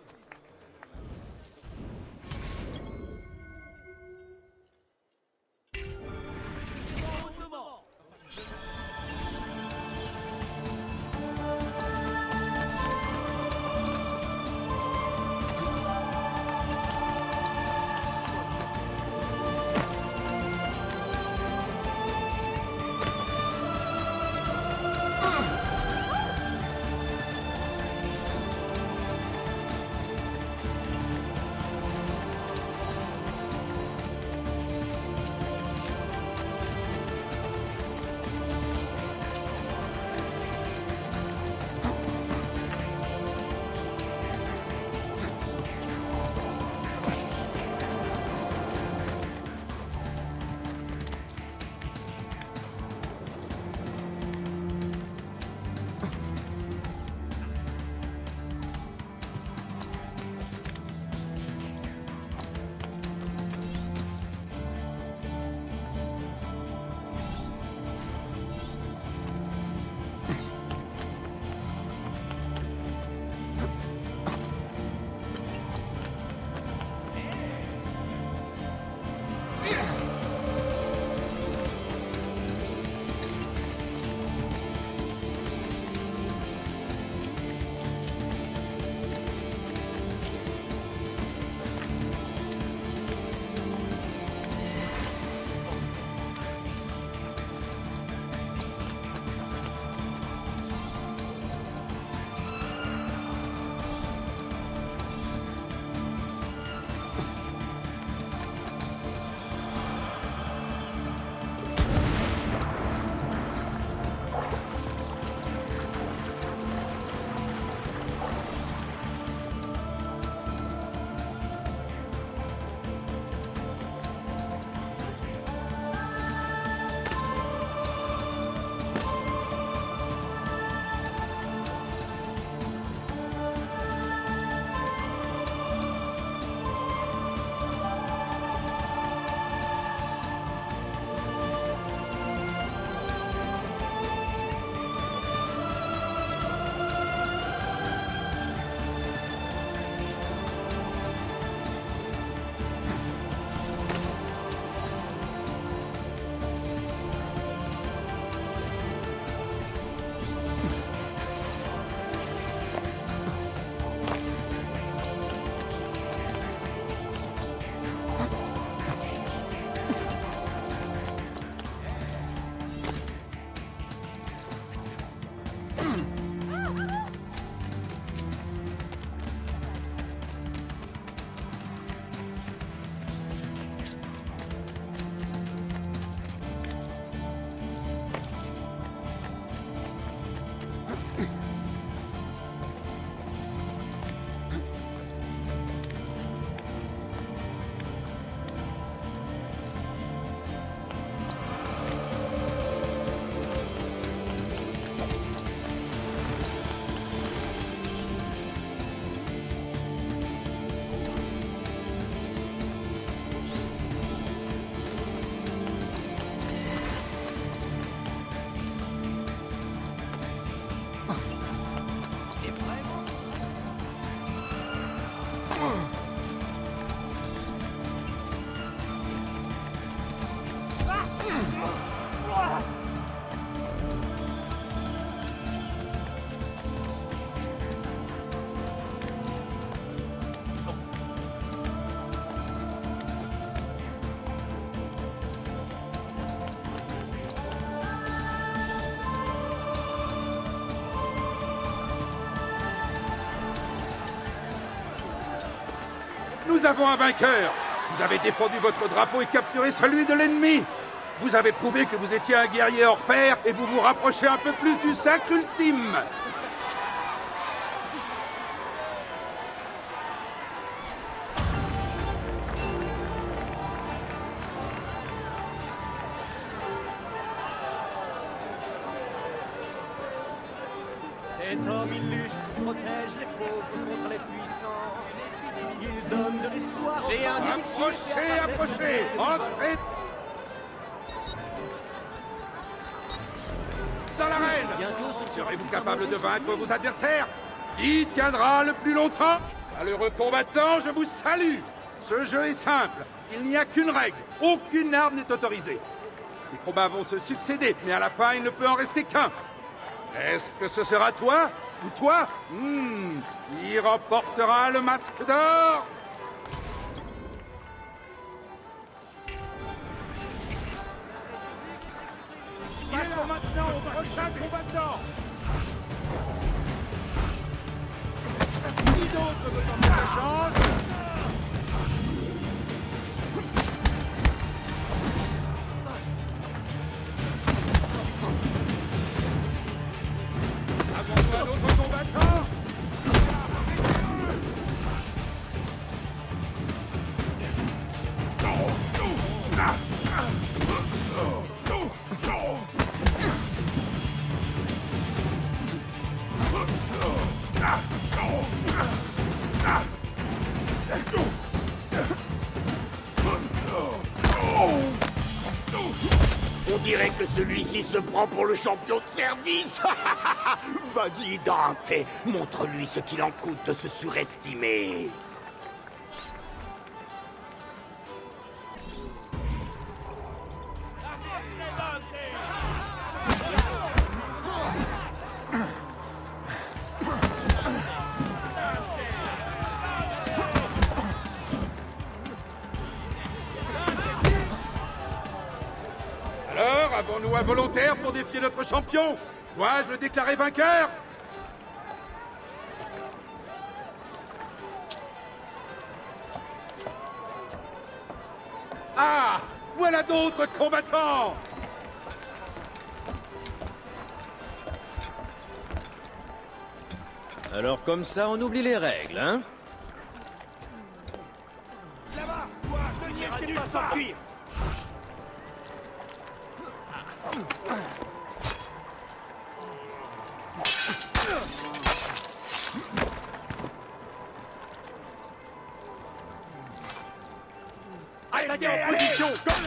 Nous avons un vainqueur. Vous avez défendu votre drapeau et capturé celui de l'ennemi. Vous avez prouvé que vous étiez un guerrier hors pair et vous vous rapprochez un peu plus du sacre ultime. Cet homme illustre protège les pauvres contre les puissants. Il donne de l'espoir. J'ai un élixir. Approchez, approchez. Entrez dans l'arène. Serez-vous capable de vaincre vos adversaires? Qui tiendra le plus longtemps? Valeureux combattants, je vous salue. Ce jeu est simple. Il n'y a qu'une règle. Aucune arme n'est autorisée. Les combats vont se succéder, mais à la fin, il ne peut en rester qu'un. Est-ce que ce sera toi ou toi qui remportera le masque d'or? Passons maintenant au prochain combattant. Qui d'autre veut tenter sa chance? Avons-nous un autre combattant? On dirait que celui-ci se prend pour le champion de service. Vas-y, Dante, montre-lui ce qu'il en coûte de se surestimer. Alors, avons-nous un volontaire pour défier notre champion? Dois-je le déclarer vainqueur? Ah! Voilà d'autres combattants! Alors comme ça, on oublie les règles, hein? Là-bas, toi, ne laissez pas s'enfuir. Attaquez en position.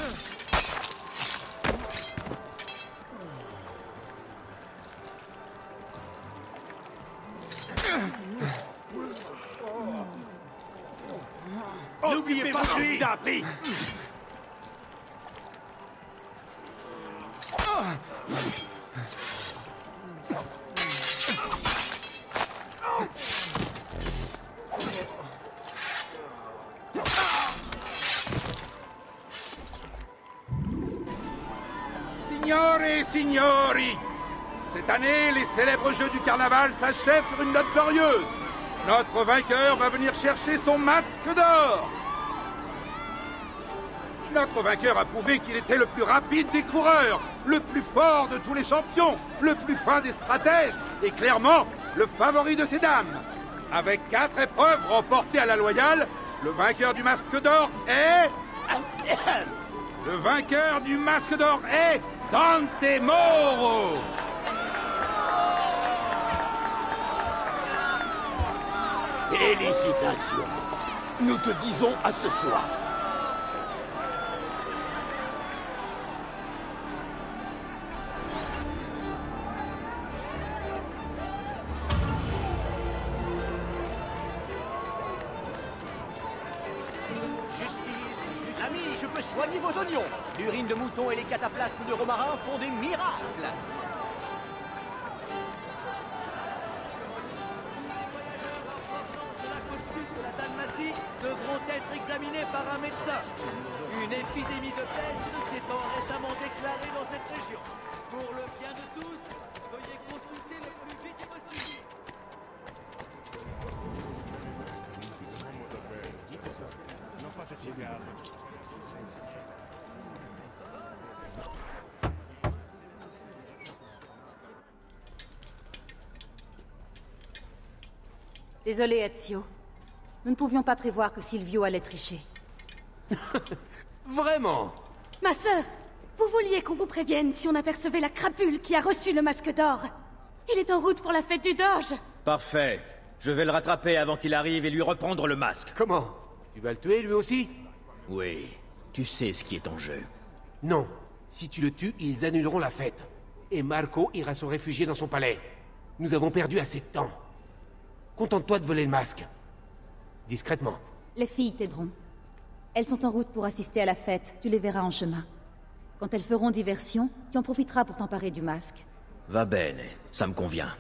N'oubliez pas ce qu'il a appris. Signore et signori, cette année, les célèbres Jeux du Carnaval s'achèvent sur une note glorieuse. Notre vainqueur va venir chercher son masque d'or. Notre vainqueur a prouvé qu'il était le plus rapide des coureurs, le plus fort de tous les champions, le plus fin des stratèges et clairement le favori de ces dames. Avec 4 épreuves remportées à la loyale, le vainqueur du masque d'or est... Le vainqueur du masque d'or est Dante Moro. Félicitations. Nous te disons à ce soir. Amis, je peux soigner vos oignons. L'urine de mouton et les cataplasmes de romarin font des miracles. La costume de la Dalmatie devront être examinés par un médecin. Une épidémie de peste s'étant récemment déclarée dans cette région. Pour le bien de tous, veuillez consulter le plus vite possible. Désolé, Ezio. Nous ne pouvions pas prévoir que Silvio allait tricher. Vraiment? Ma sœur, vous vouliez qu'on vous prévienne si on apercevait la crapule qui a reçu le masque d'or. Il est en route pour la fête du Doge. Parfait. Je vais le rattraper avant qu'il arrive et lui reprendre le masque. Comment? Tu vas le tuer, lui aussi? Oui. Tu sais ce qui est en jeu. Non. Si tu le tues, ils annuleront la fête. Et Marco ira se réfugier dans son palais. Nous avons perdu assez de temps. Contente-toi de voler le masque. Discrètement. Les filles t'aideront. Elles sont en route pour assister à la fête, tu les verras en chemin. Quand elles feront diversion, tu en profiteras pour t'emparer du masque. Va bene, ça me convient.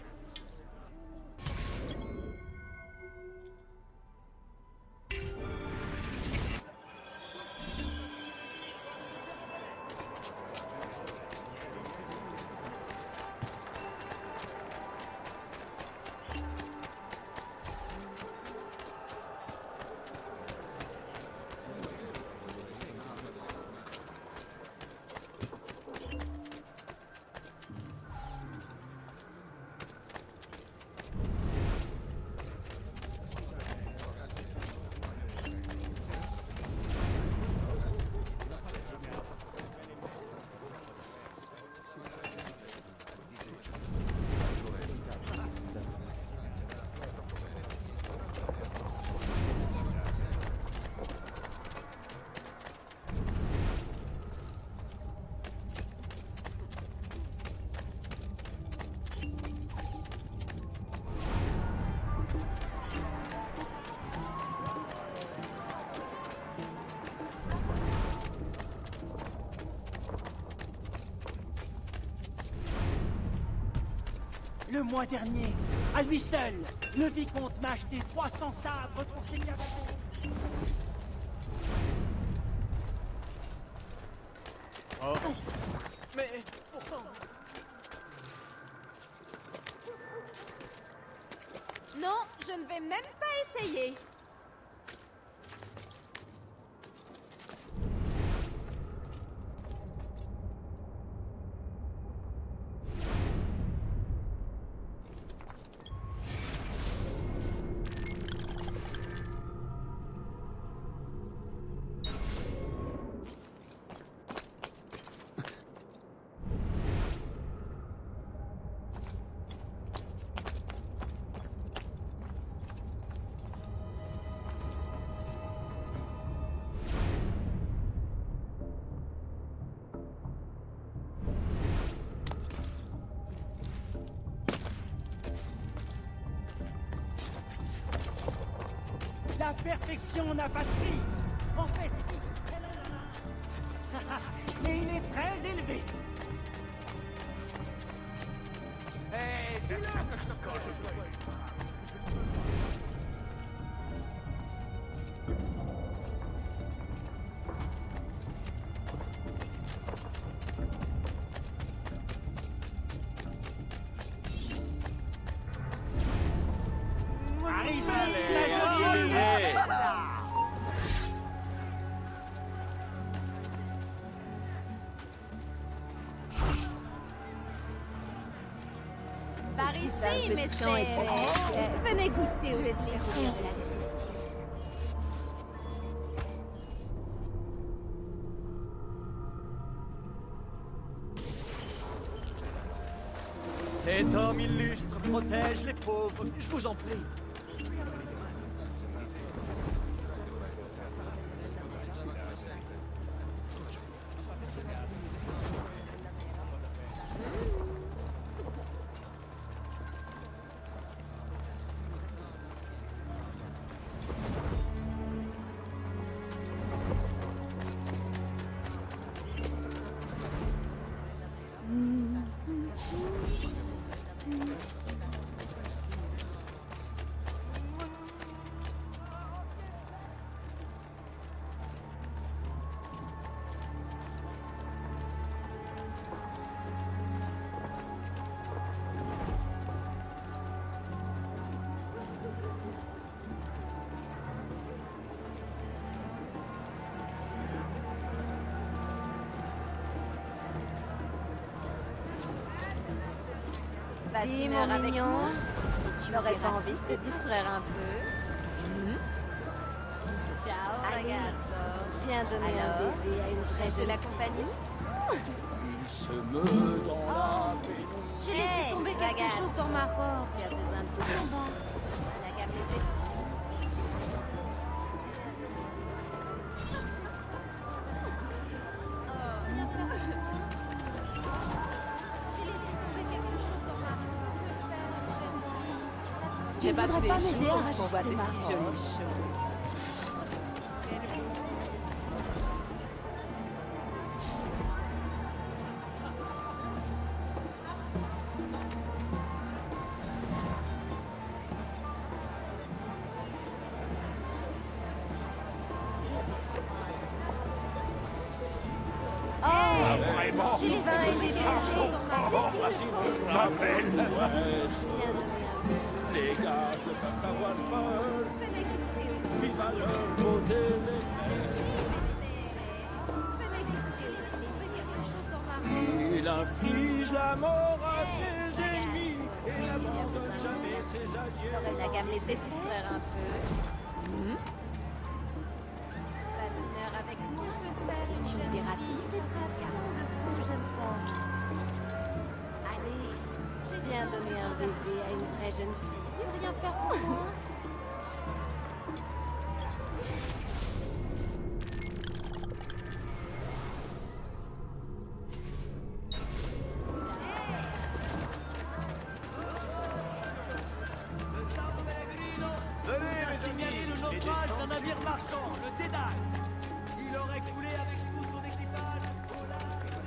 Le mois dernier, à lui seul, le vicomte m'a acheté 300 sabres pour ses cavaliers. Oh. Mais pourtant... Non, je ne vais même pas essayer. La perfection n'a pas de prix. En fait, si. Mais il est très élevé. Hey, par ici, la jolie. Par ici, mais c'est... Venez goûter au plaisir de la décision. Cet homme illustre protège les pauvres, je vous en prie. Vas-y, mon mignon. Tu n'aurais pas envie de te distraire un peu? Ciao, ragazzo. Viens donner un baiser à une très jolie compagnie. Il se meut dans la pénombre. J'ai laissé tomber quelque chose dans ma robe. Il y a besoin de tout en bas. La gamme laissée. Tu ne voudrais pas m'aider à On rajuster voit des ma si robe? jolies choses. J'ai laissé tomber quelque chose dans ma robe. Ma belle West. Les gars ne peuvent avoir peur. Il va leur beauté les fesses. Il inflige la mort à ses ennemis et n'abandonne jamais ses alliés. La gamme laissée distraire un peu. Passe une heure avec moi. Tu me diras tout. J'aime ça. Allez, je viens donner un baiser à une très jeune fille. Tu veux rien faire pour moi? Venez, mes amis, le naufrage d'un navire marchand, le Dédale. Il aurait coulé avec tout son équipage au large de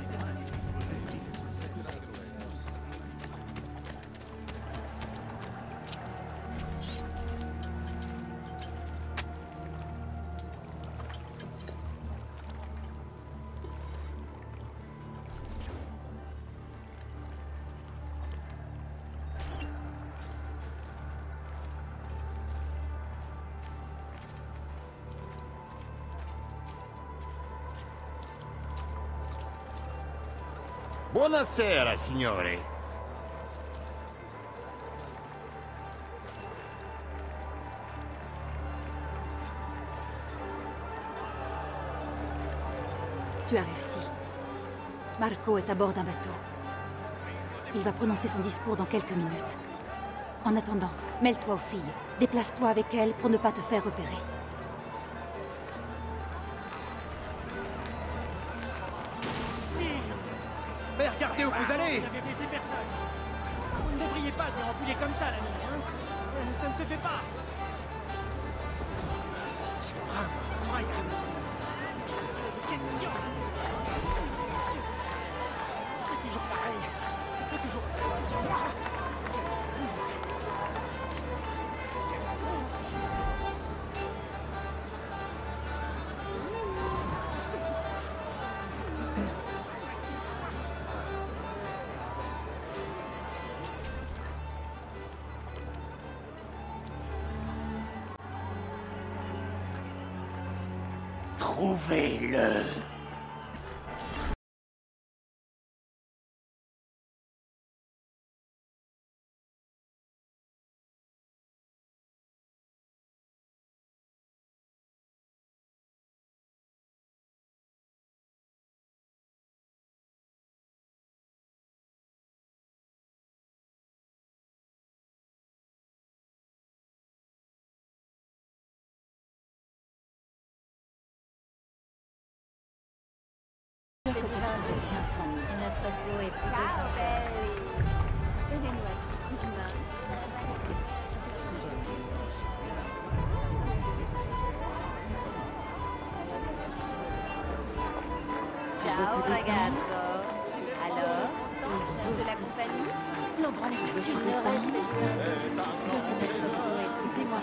Buonasera, signore. Tu as réussi. Marco est à bord d'un bateau. Il va prononcer son discours dans quelques minutes. En attendant, mêle-toi aux filles. Déplace-toi avec elles pour ne pas te faire repérer. Mais regardez où vous allez! Vous n'avez blessé personne. Vous ne devriez pas déambuler comme ça la nuit, hein? Ça ne se fait pas. C'est vraiment incroyable. Quel idiot! C'est toujours pareil. C'est toujours... Trouvez-le. Ciao ragazzo. Alors, de la compagnie? Non, tu ne Écoutez-moi.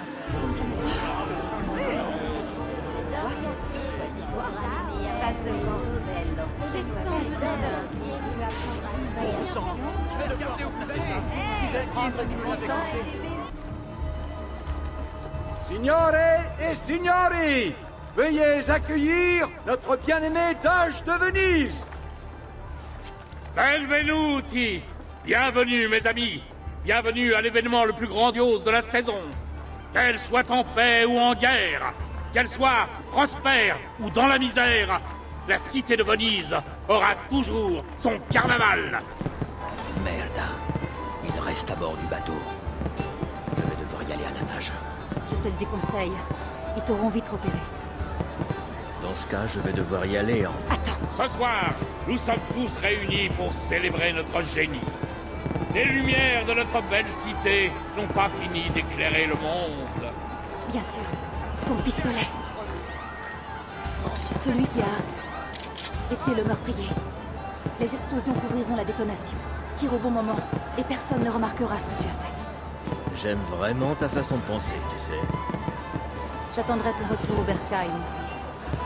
Passe devant, bello. J'ai tant besoin d'un pied. Je vais le garder au couvercle. Prendre du bon temps et bébé. Signore et signori, veuillez accueillir notre bien-aimé Doge de Venise. Benvenuti! Bienvenue, mes amis! Bienvenue à l'événement le plus grandiose de la saison! Qu'elle soit en paix ou en guerre, qu'elle soit prospère ou dans la misère, la cité de Venise aura toujours son carnaval! Merde. Il reste à bord du bateau. Je vais devoir y aller à la nage. Je te le déconseille. Ils t'auront vite repéré. Dans ce cas, je vais devoir y aller en... Attends. Ce soir, nous sommes tous réunis pour célébrer notre génie. Les lumières de notre belle cité n'ont pas fini d'éclairer le monde. Bien sûr. Ton pistolet. Celui qui a été le meurtrier. Les explosions couvriront la détonation. Tire au bon moment, et personne ne remarquera ce que tu as fait. J'aime vraiment ta façon de penser, tu sais. J'attendrai ton retour au bercail, mon fils.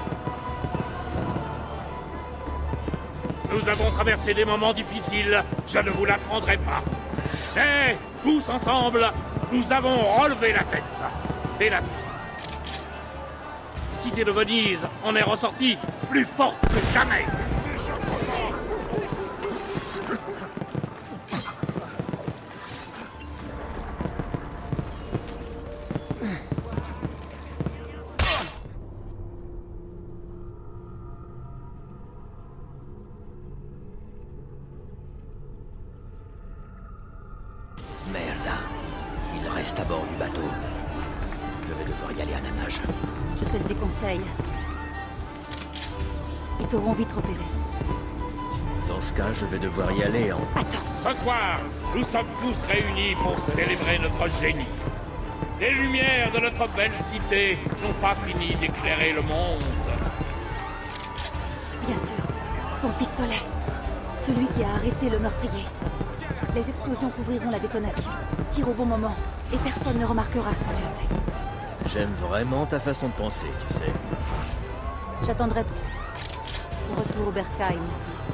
Nous avons traversé des moments difficiles, je ne vous l'apprendrai pas. Mais, tous ensemble, nous avons relevé la tête. Et la cité de Venise en est ressortie plus forte que jamais. Merde. Il reste à bord du bateau. Je vais devoir y aller à la nage. Je te le déconseille. Ils t'auront vite repéré. Dans ce cas, je vais devoir y aller en... Attends. Ce soir, nous sommes tous réunis pour célébrer notre génie. Les lumières de notre belle cité n'ont pas fini d'éclairer le monde. Bien sûr. Ton pistolet. Celui qui a arrêté le meurtrier. Les explosions couvriront la détonation. Tire au bon moment, et personne ne remarquera ce que tu as fait. J'aime vraiment ta façon de penser, tu sais. J'attendrai ton retour au bercail, mon fils.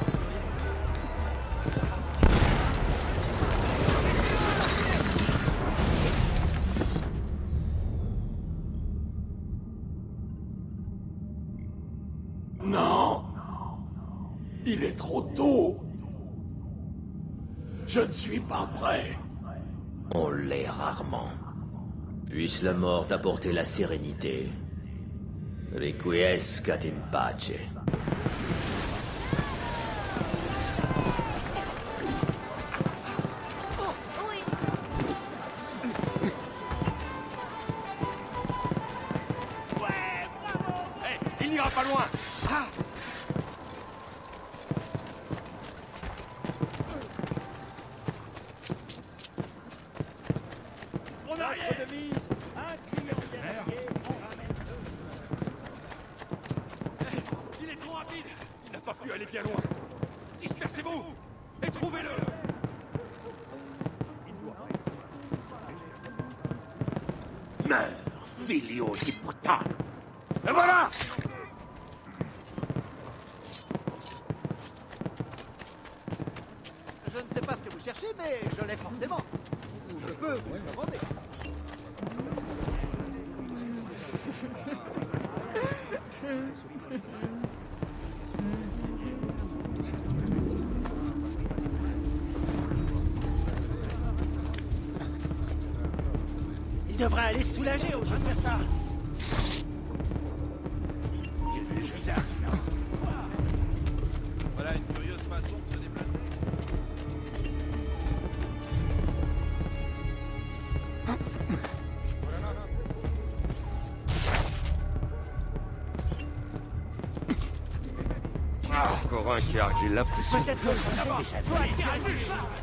Non. Il est trop tôt. Je ne suis pas prêt. On l'est rarement. Puisse la mort t'apporter la sérénité. Requiescat in pace. Il n'ira pas loin. Ah. On a rien de mise. Un client dernier. Il est trop rapide. Il n'a pas pu aller bien loin. Dispersez-vous et trouvez-le. Meurs, filio di puttana. Et voilà! Je ne sais pas ce que vous cherchez, mais je l'ai forcément. Ou je peux vous le demander. Il devrait aller se soulager au lieu de faire ça. Il est bizarre. Voilà une curieuse façon de se déplacer. Encore un qui a réglé la pression. Peut-être que ça va déjà fait.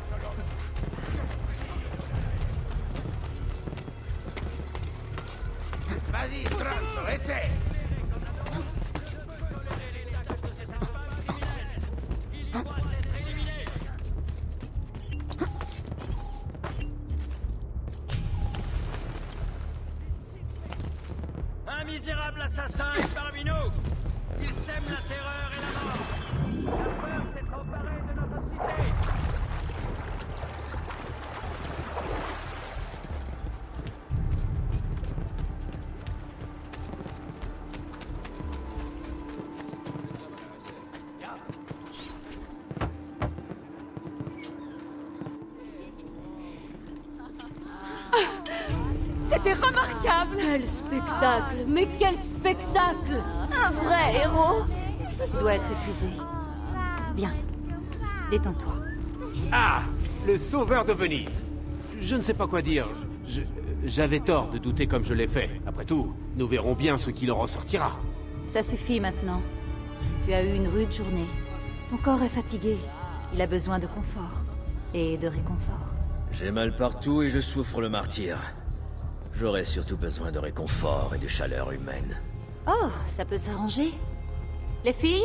Vas-y, stronzo, essaie. Un misérable assassin est parmi nous. Il sème la terreur et la mort. La peur s'est emparée de notre cité. C'était remarquable! Quel spectacle! Mais quel spectacle! Un vrai héros! Tu dois être épuisé. Viens, détends-toi. Ah! le sauveur de Venise. Je ne sais pas quoi dire. J'avais tort de douter comme je l'ai fait. Après tout, nous verrons bien ce qu'il en ressortira. Ça suffit maintenant. Tu as eu une rude journée. Ton corps est fatigué. Il a besoin de confort. Et de réconfort. J'ai mal partout et je souffre le martyre. J'aurais surtout besoin de réconfort et de chaleur humaine. Oh, ça peut s'arranger. Les filles?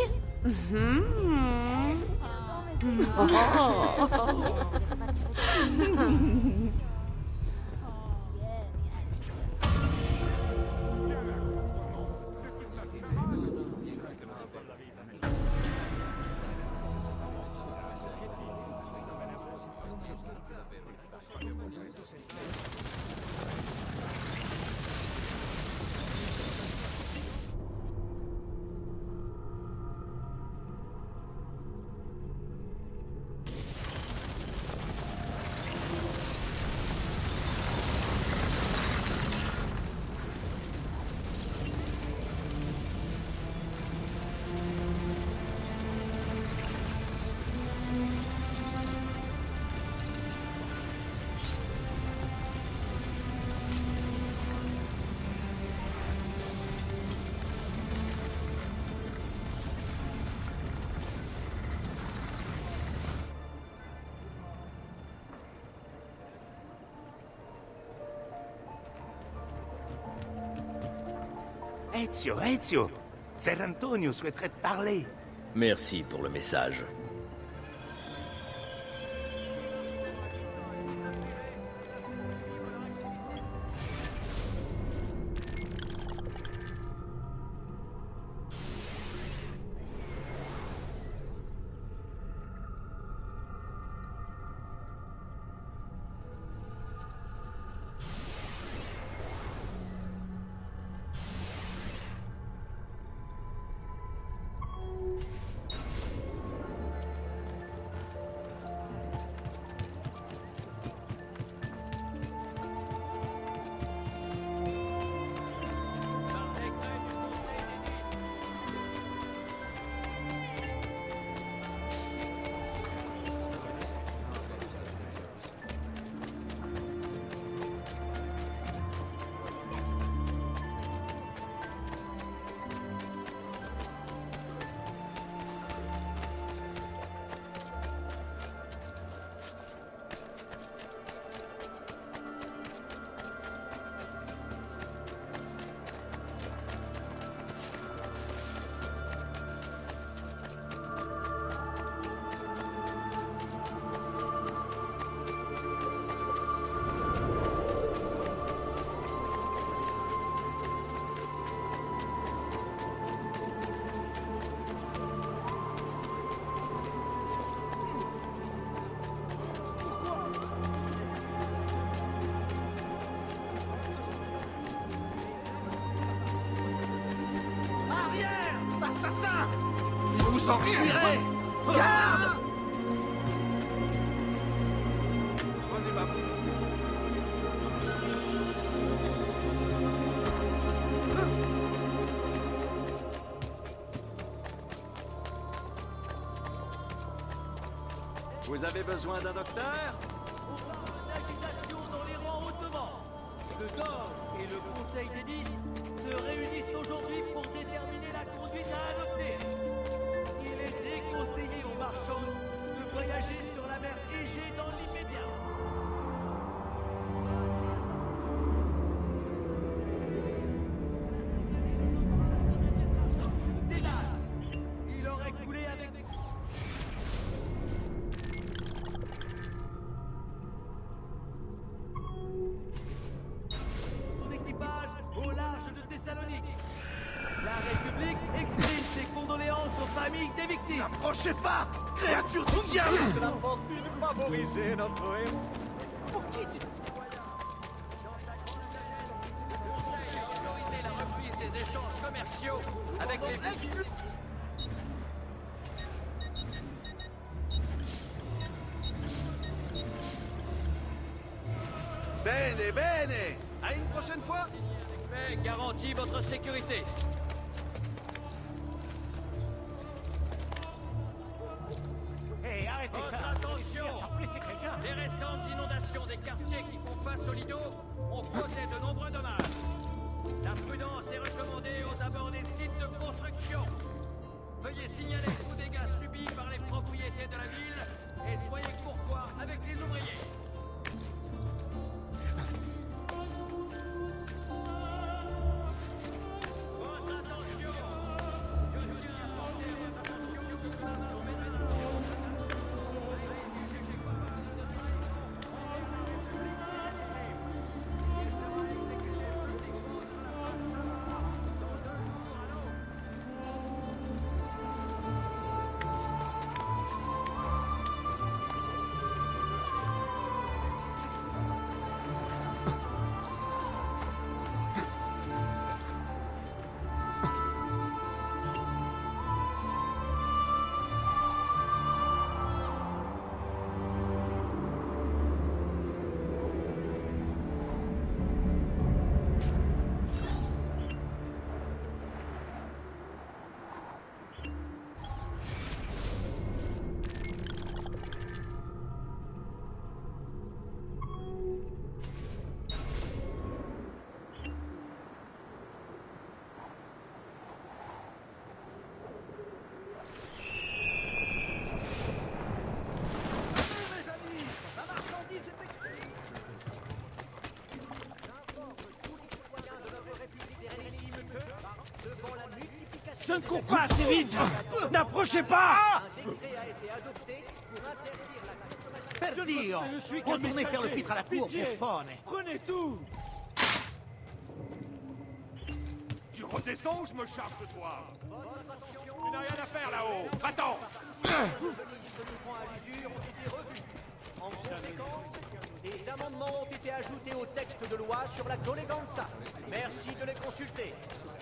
Ezio, Ser Antonio souhaiterait te parler. Merci pour le message. Assassin! Il vous en tirer! Garde! Prenez ma boue. Vous avez besoin d'un docteur? Une agitation dans les rangs hautement. Le Doge et le Conseil des 10 se réunissent aujourd'hui pour déterminer la conduite à adopter. Il est déconseillé aux marchands de voyager sur la mer Égée dans l'immédiat. Dédale, il aurait coulé avec... son équipage au large de Thessalonique. La République exprime ses condoléances aux familles des victimes. N'approchez pas, créature du diable! C'est la fortune favorisée, notre héros. Pour qui tu... Autoriser la reprise des échanges commerciaux avec les... Bene, bene! À une prochaine fois! Mais garantit votre sécurité. Hé, arrêtez ça! Attention! Appelez ces quelqu'un! Les récentes inondations des quartiers qui font face au Lido ont causé de nombreux dommages. La prudence est recommandée aux abords des sites de construction. Veuillez signaler tous dégâts subis par les propriétés de la ville et soyez courtois avec les ouvriers. Votre attention! Je tiens à porter votre attention que la main Je ne cours pas assez vite! N'approchez pas! Per Dio! Retournez faire le pitre à la cour, bouffone! Prenez tout! Tu redescends ou je me charge de toi? Tu n'as rien à faire là-haut! Attends! En conséquence, des amendements ont été ajoutés au texte de loi sur la Doleganza. Merci de les consulter.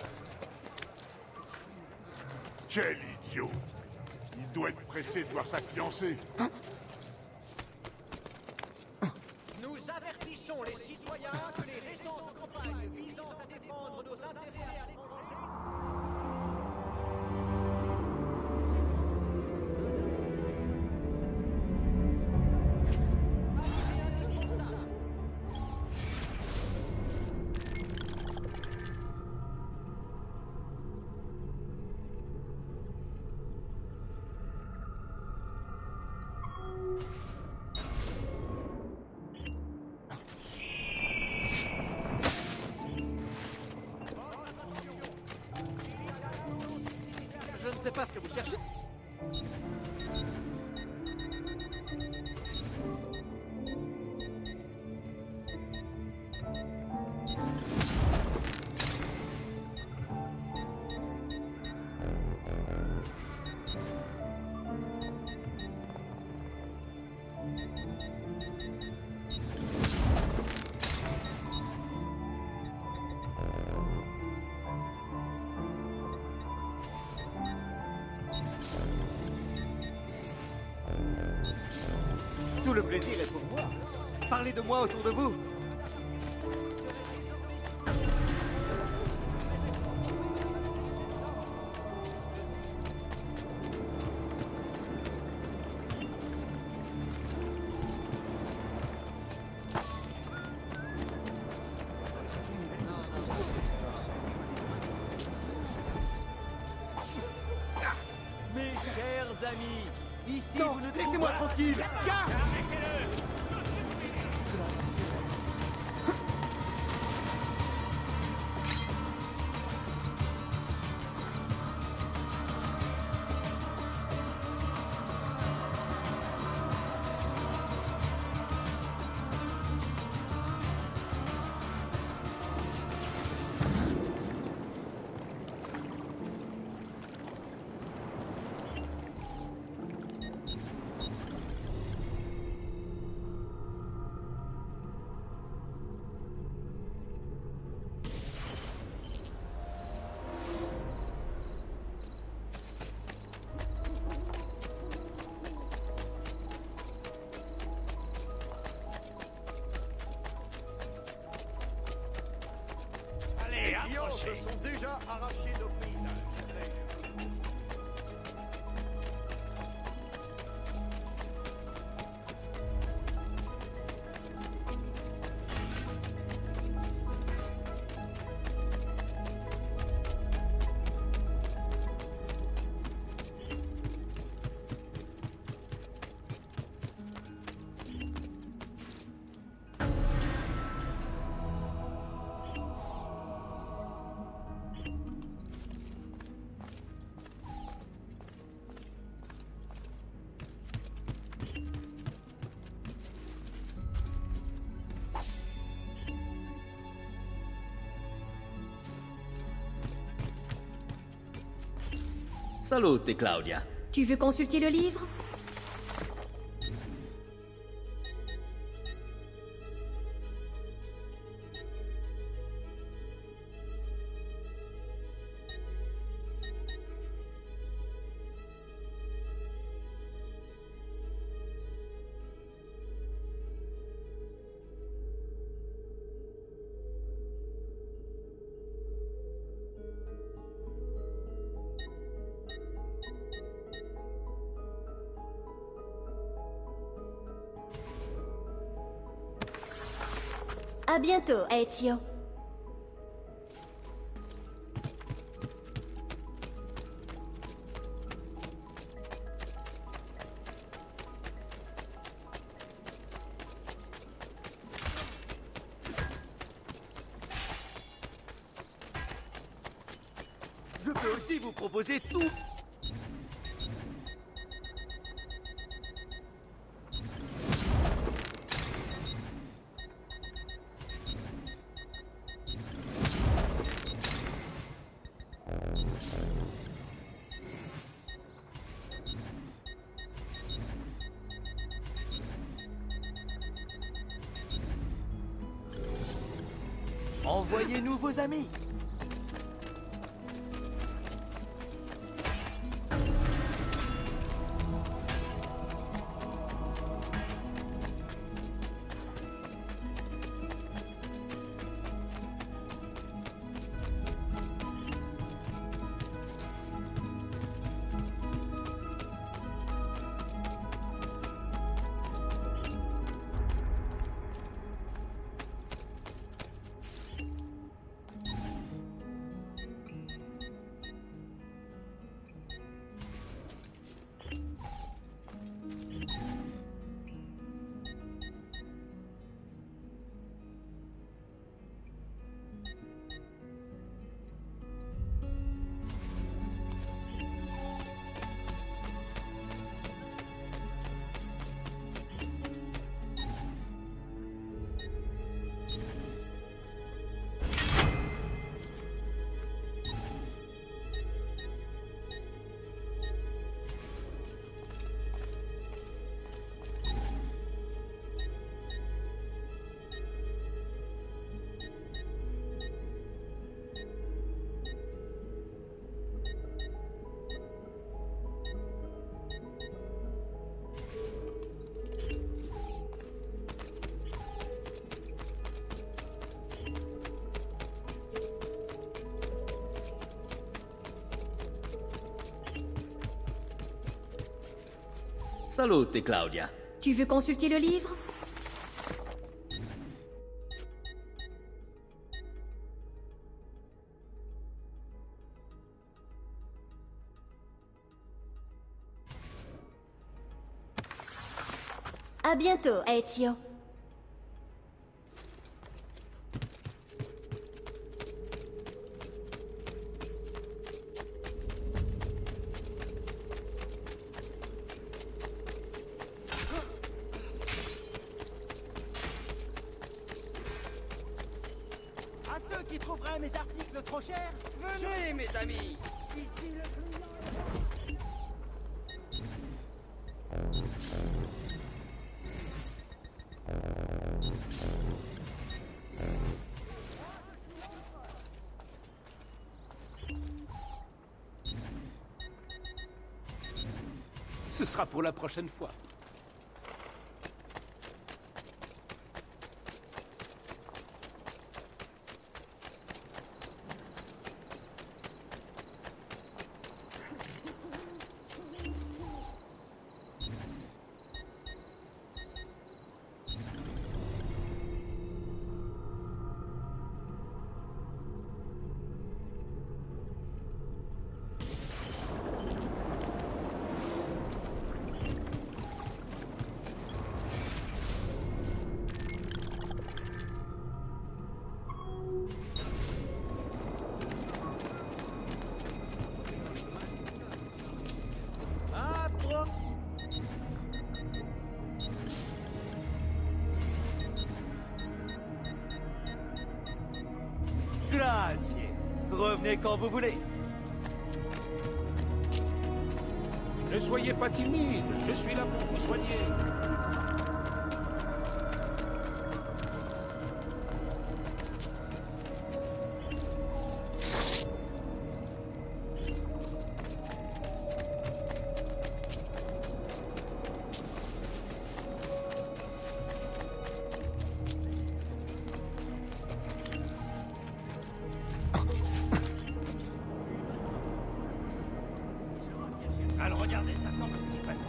Quel idiot! Il doit être pressé de voir sa fiancée. Nous avertissons les citoyens que les récentes campagnes visant à défendre nos intérêts à l'étranger... Je ne sais pas ce que vous cherchez. Tout le plaisir est pour moi. Parlez de moi autour de vous. Mes chers amis, ici Non, vous ne laissez-moi tranquille. Garde! Les lions se sont déjà arrachés nos paysages. Salute, Claudia. Tu veux consulter le livre? À bientôt, Ezio. Je peux aussi vous proposer tout. Envoyez-nous vos amis. Salute, Claudia. Tu veux consulter le livre? À bientôt, Ezio. À ceux qui trouveraient mes articles trop chers, venez mes amis. Ici le client. Ce sera pour la prochaine fois. Grazie. Revenez quand vous voulez. Ne soyez pas timide, je suis là pour vous soigner. Alors regardez, maintenant que c'est facile.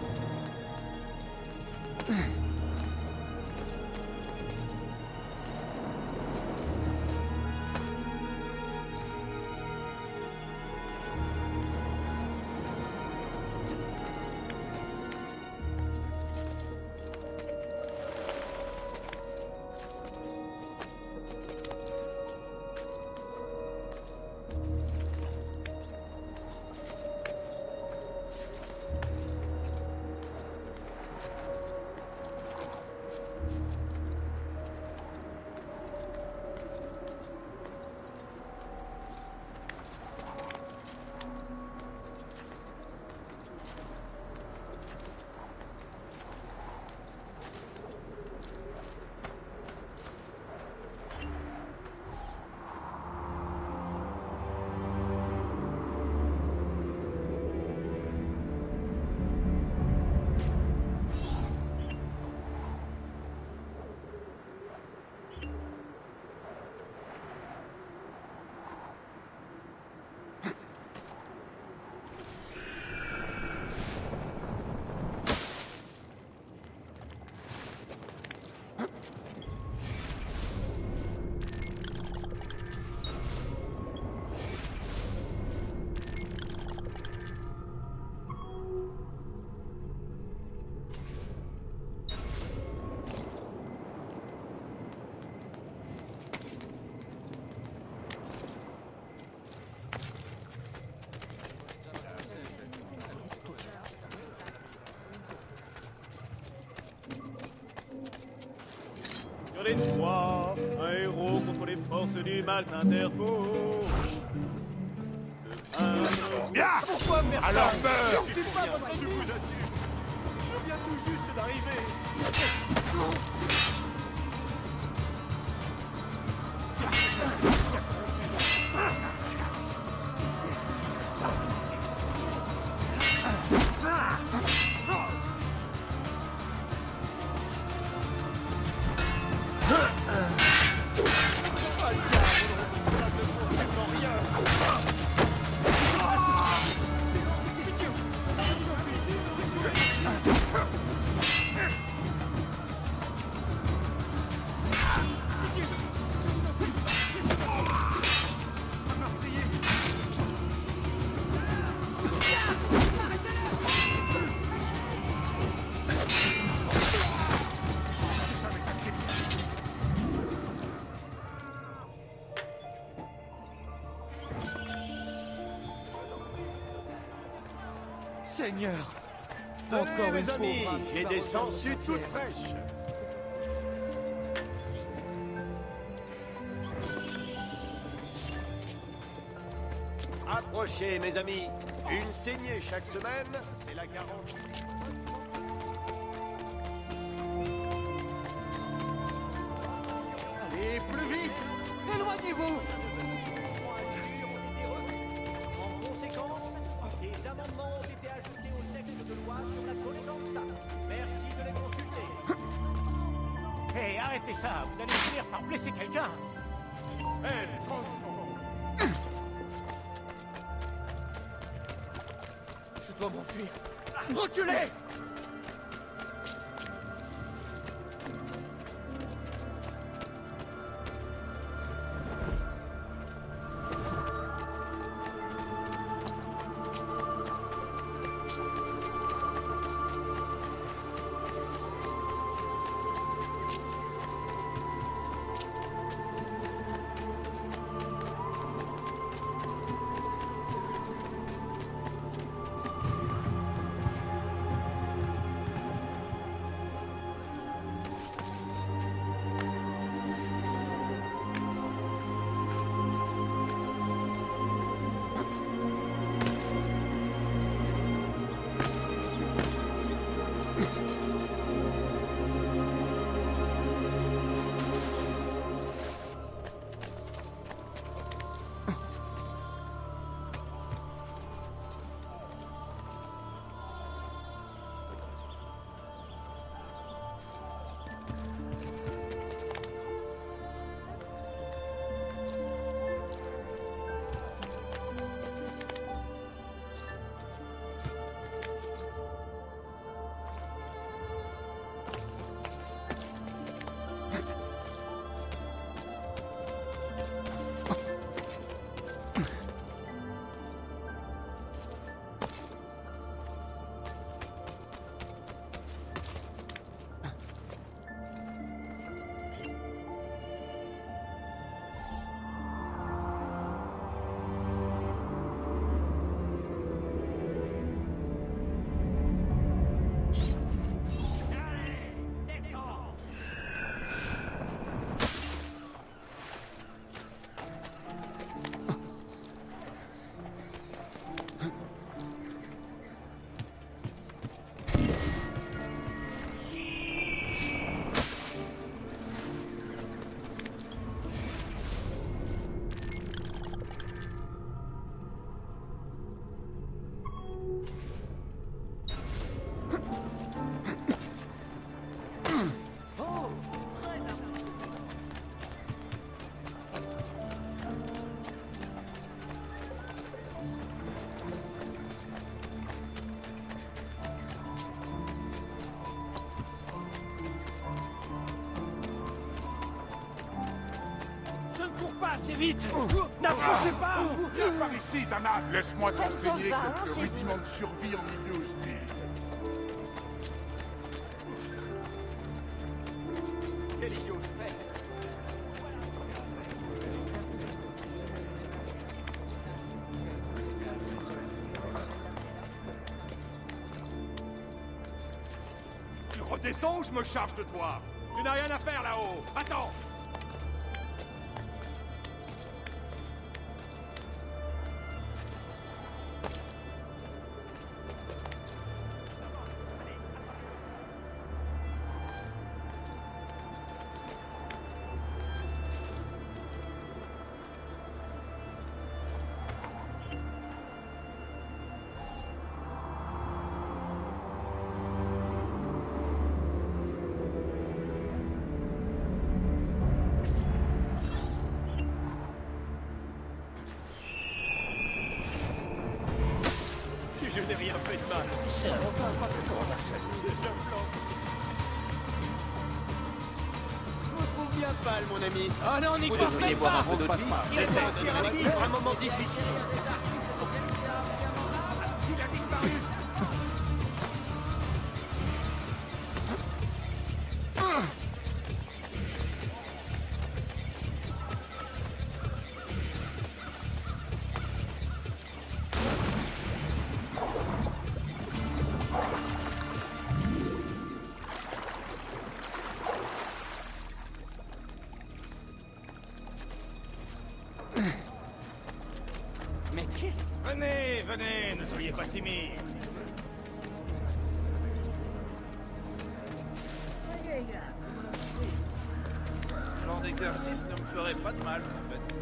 Les trois, un héros contre les forces du mal s'interpose. Bien. Pourquoi faire Alors ça? meurs. Je ne suis pas votre ami, je vous assure. Je viens tout juste d'arriver. Seigneur! Tenez, mes amis, j'ai des sangsues toutes fraîches. Approchez, mes amis. Une saignée chaque semaine, c'est la garantie. Allez, plus vite! Éloignez-vous! En conséquence, des amendements ont été ajoutés au texte de loi sur la tolérance. Merci de les consulter. Hé, arrêtez ça, vous allez finir par blesser quelqu'un. Je dois m'enfuir. Reculez! assez vite. N'approchez pas. Viens par ici, Dana. Laisse-moi Ça ne t'enseigner va pas, quelques c'est- rudiments de survie en milieu hostile. Quel idiot je fais? Tu redescends ou je me charge de toi? Tu n'as rien à faire là-haut. Attends. Je n'ai rien fait de mal. C'est un Deuxième plan. Je me trouve bien pâle, mon ami. Oh non, n'y Vous crois devriez pas. boire un peu d'eau de vie. C'est vivre un moment difficile. Il a disparu. Mais qu'est-ce que... Venez, venez, ne soyez pas timide. Un plan d'exercice ne me ferait pas de mal, en fait.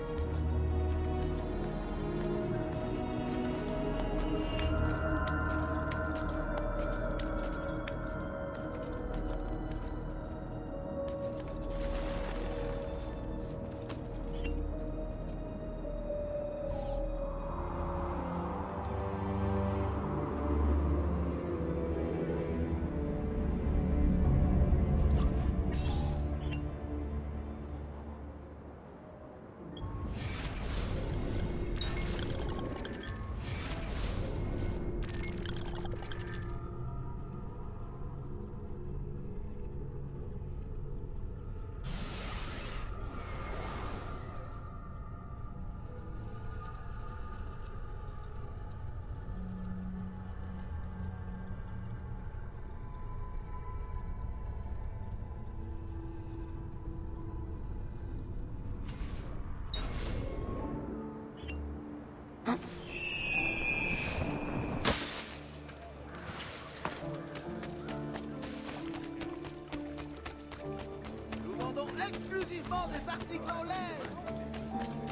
Nous vendons exclusivement des articles en laine.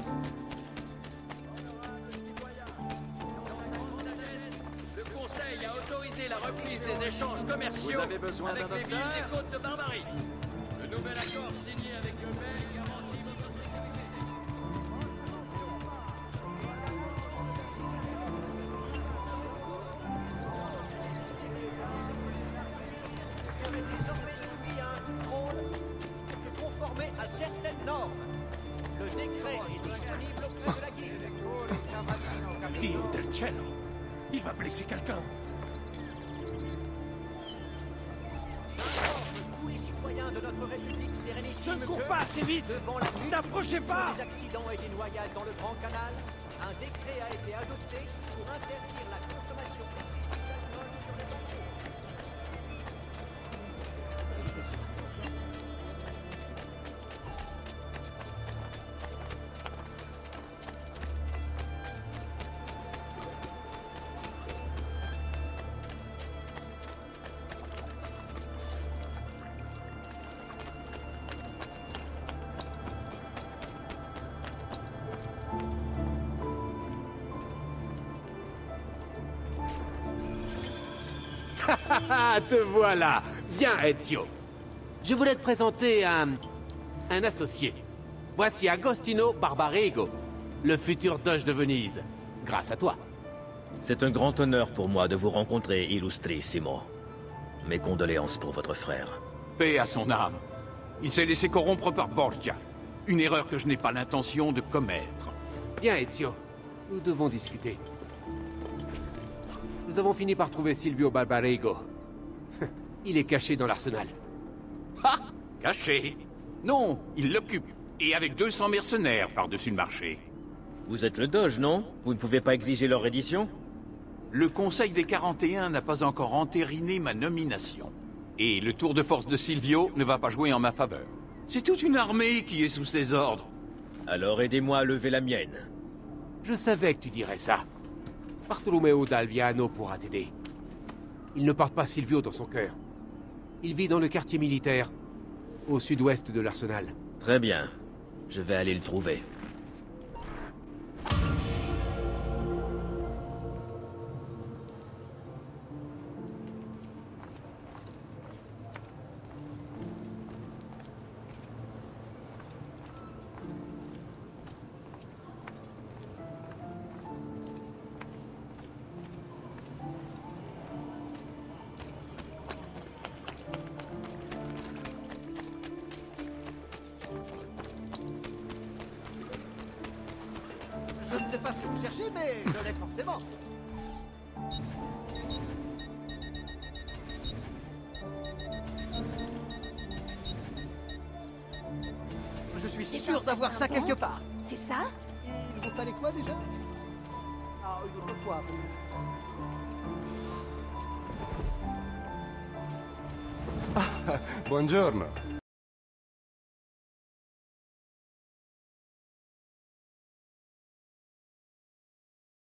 Le Conseil a autorisé la reprise des échanges commerciaux Vous avez besoin avec d'un les villes docteur des côtes de Barbarie. Le nouvel accord signé avec le Belge garantit votre sécurité. Je vais désormais soumis à un contrôle et conformer à certaines normes. Le décret est disponible auprès de la guilde. Dio del cielo. Il va blesser quelqu'un. J'informe tous les citoyens de notre République sérénissime Ne cours que, pas assez vite. devant la lutte N'approchez pas. contre les accidents et des noyades dans le Grand Canal, un décret a été adopté pour interdire la consommation excessive d'alcool sur les banquiers. Ah, te voilà. Viens, Ezio. Je voulais te présenter un associé. Voici Agostino Barbarigo, le futur doge de Venise. Grâce à toi. C'est un grand honneur pour moi de vous rencontrer, Illustrissimo. Mes condoléances pour votre frère. Paix à son âme. Il s'est laissé corrompre par Borgia. Une erreur que je n'ai pas l'intention de commettre. Bien, Ezio. Nous devons discuter. Nous avons fini par trouver Silvio Barbarigo. Il est caché dans l'arsenal. Ah! Caché? Non, il l'occupe. Et avec 200 mercenaires par-dessus le marché. Vous êtes le Doge, non? Vous ne pouvez pas exiger leur reddition? Le Conseil des 41 n'a pas encore entériné ma nomination. Et le tour de force de Silvio ne va pas jouer en ma faveur. C'est toute une armée qui est sous ses ordres. Alors aidez-moi à lever la mienne. Je savais que tu dirais ça. Bartolomeo d'Alviano pourra t'aider. Il ne porte pas Silvio dans son cœur. Il vit dans le quartier militaire, au sud-ouest de l'arsenal. Très bien. Je vais aller le trouver. Je ne sais pas ce que vous cherchez, mais je l'ai forcément. Je suis sûr d'avoir ça quelque part. C'est ça? Il vous fallait quoi déjà? Ah, une autre fois. Buongiorno.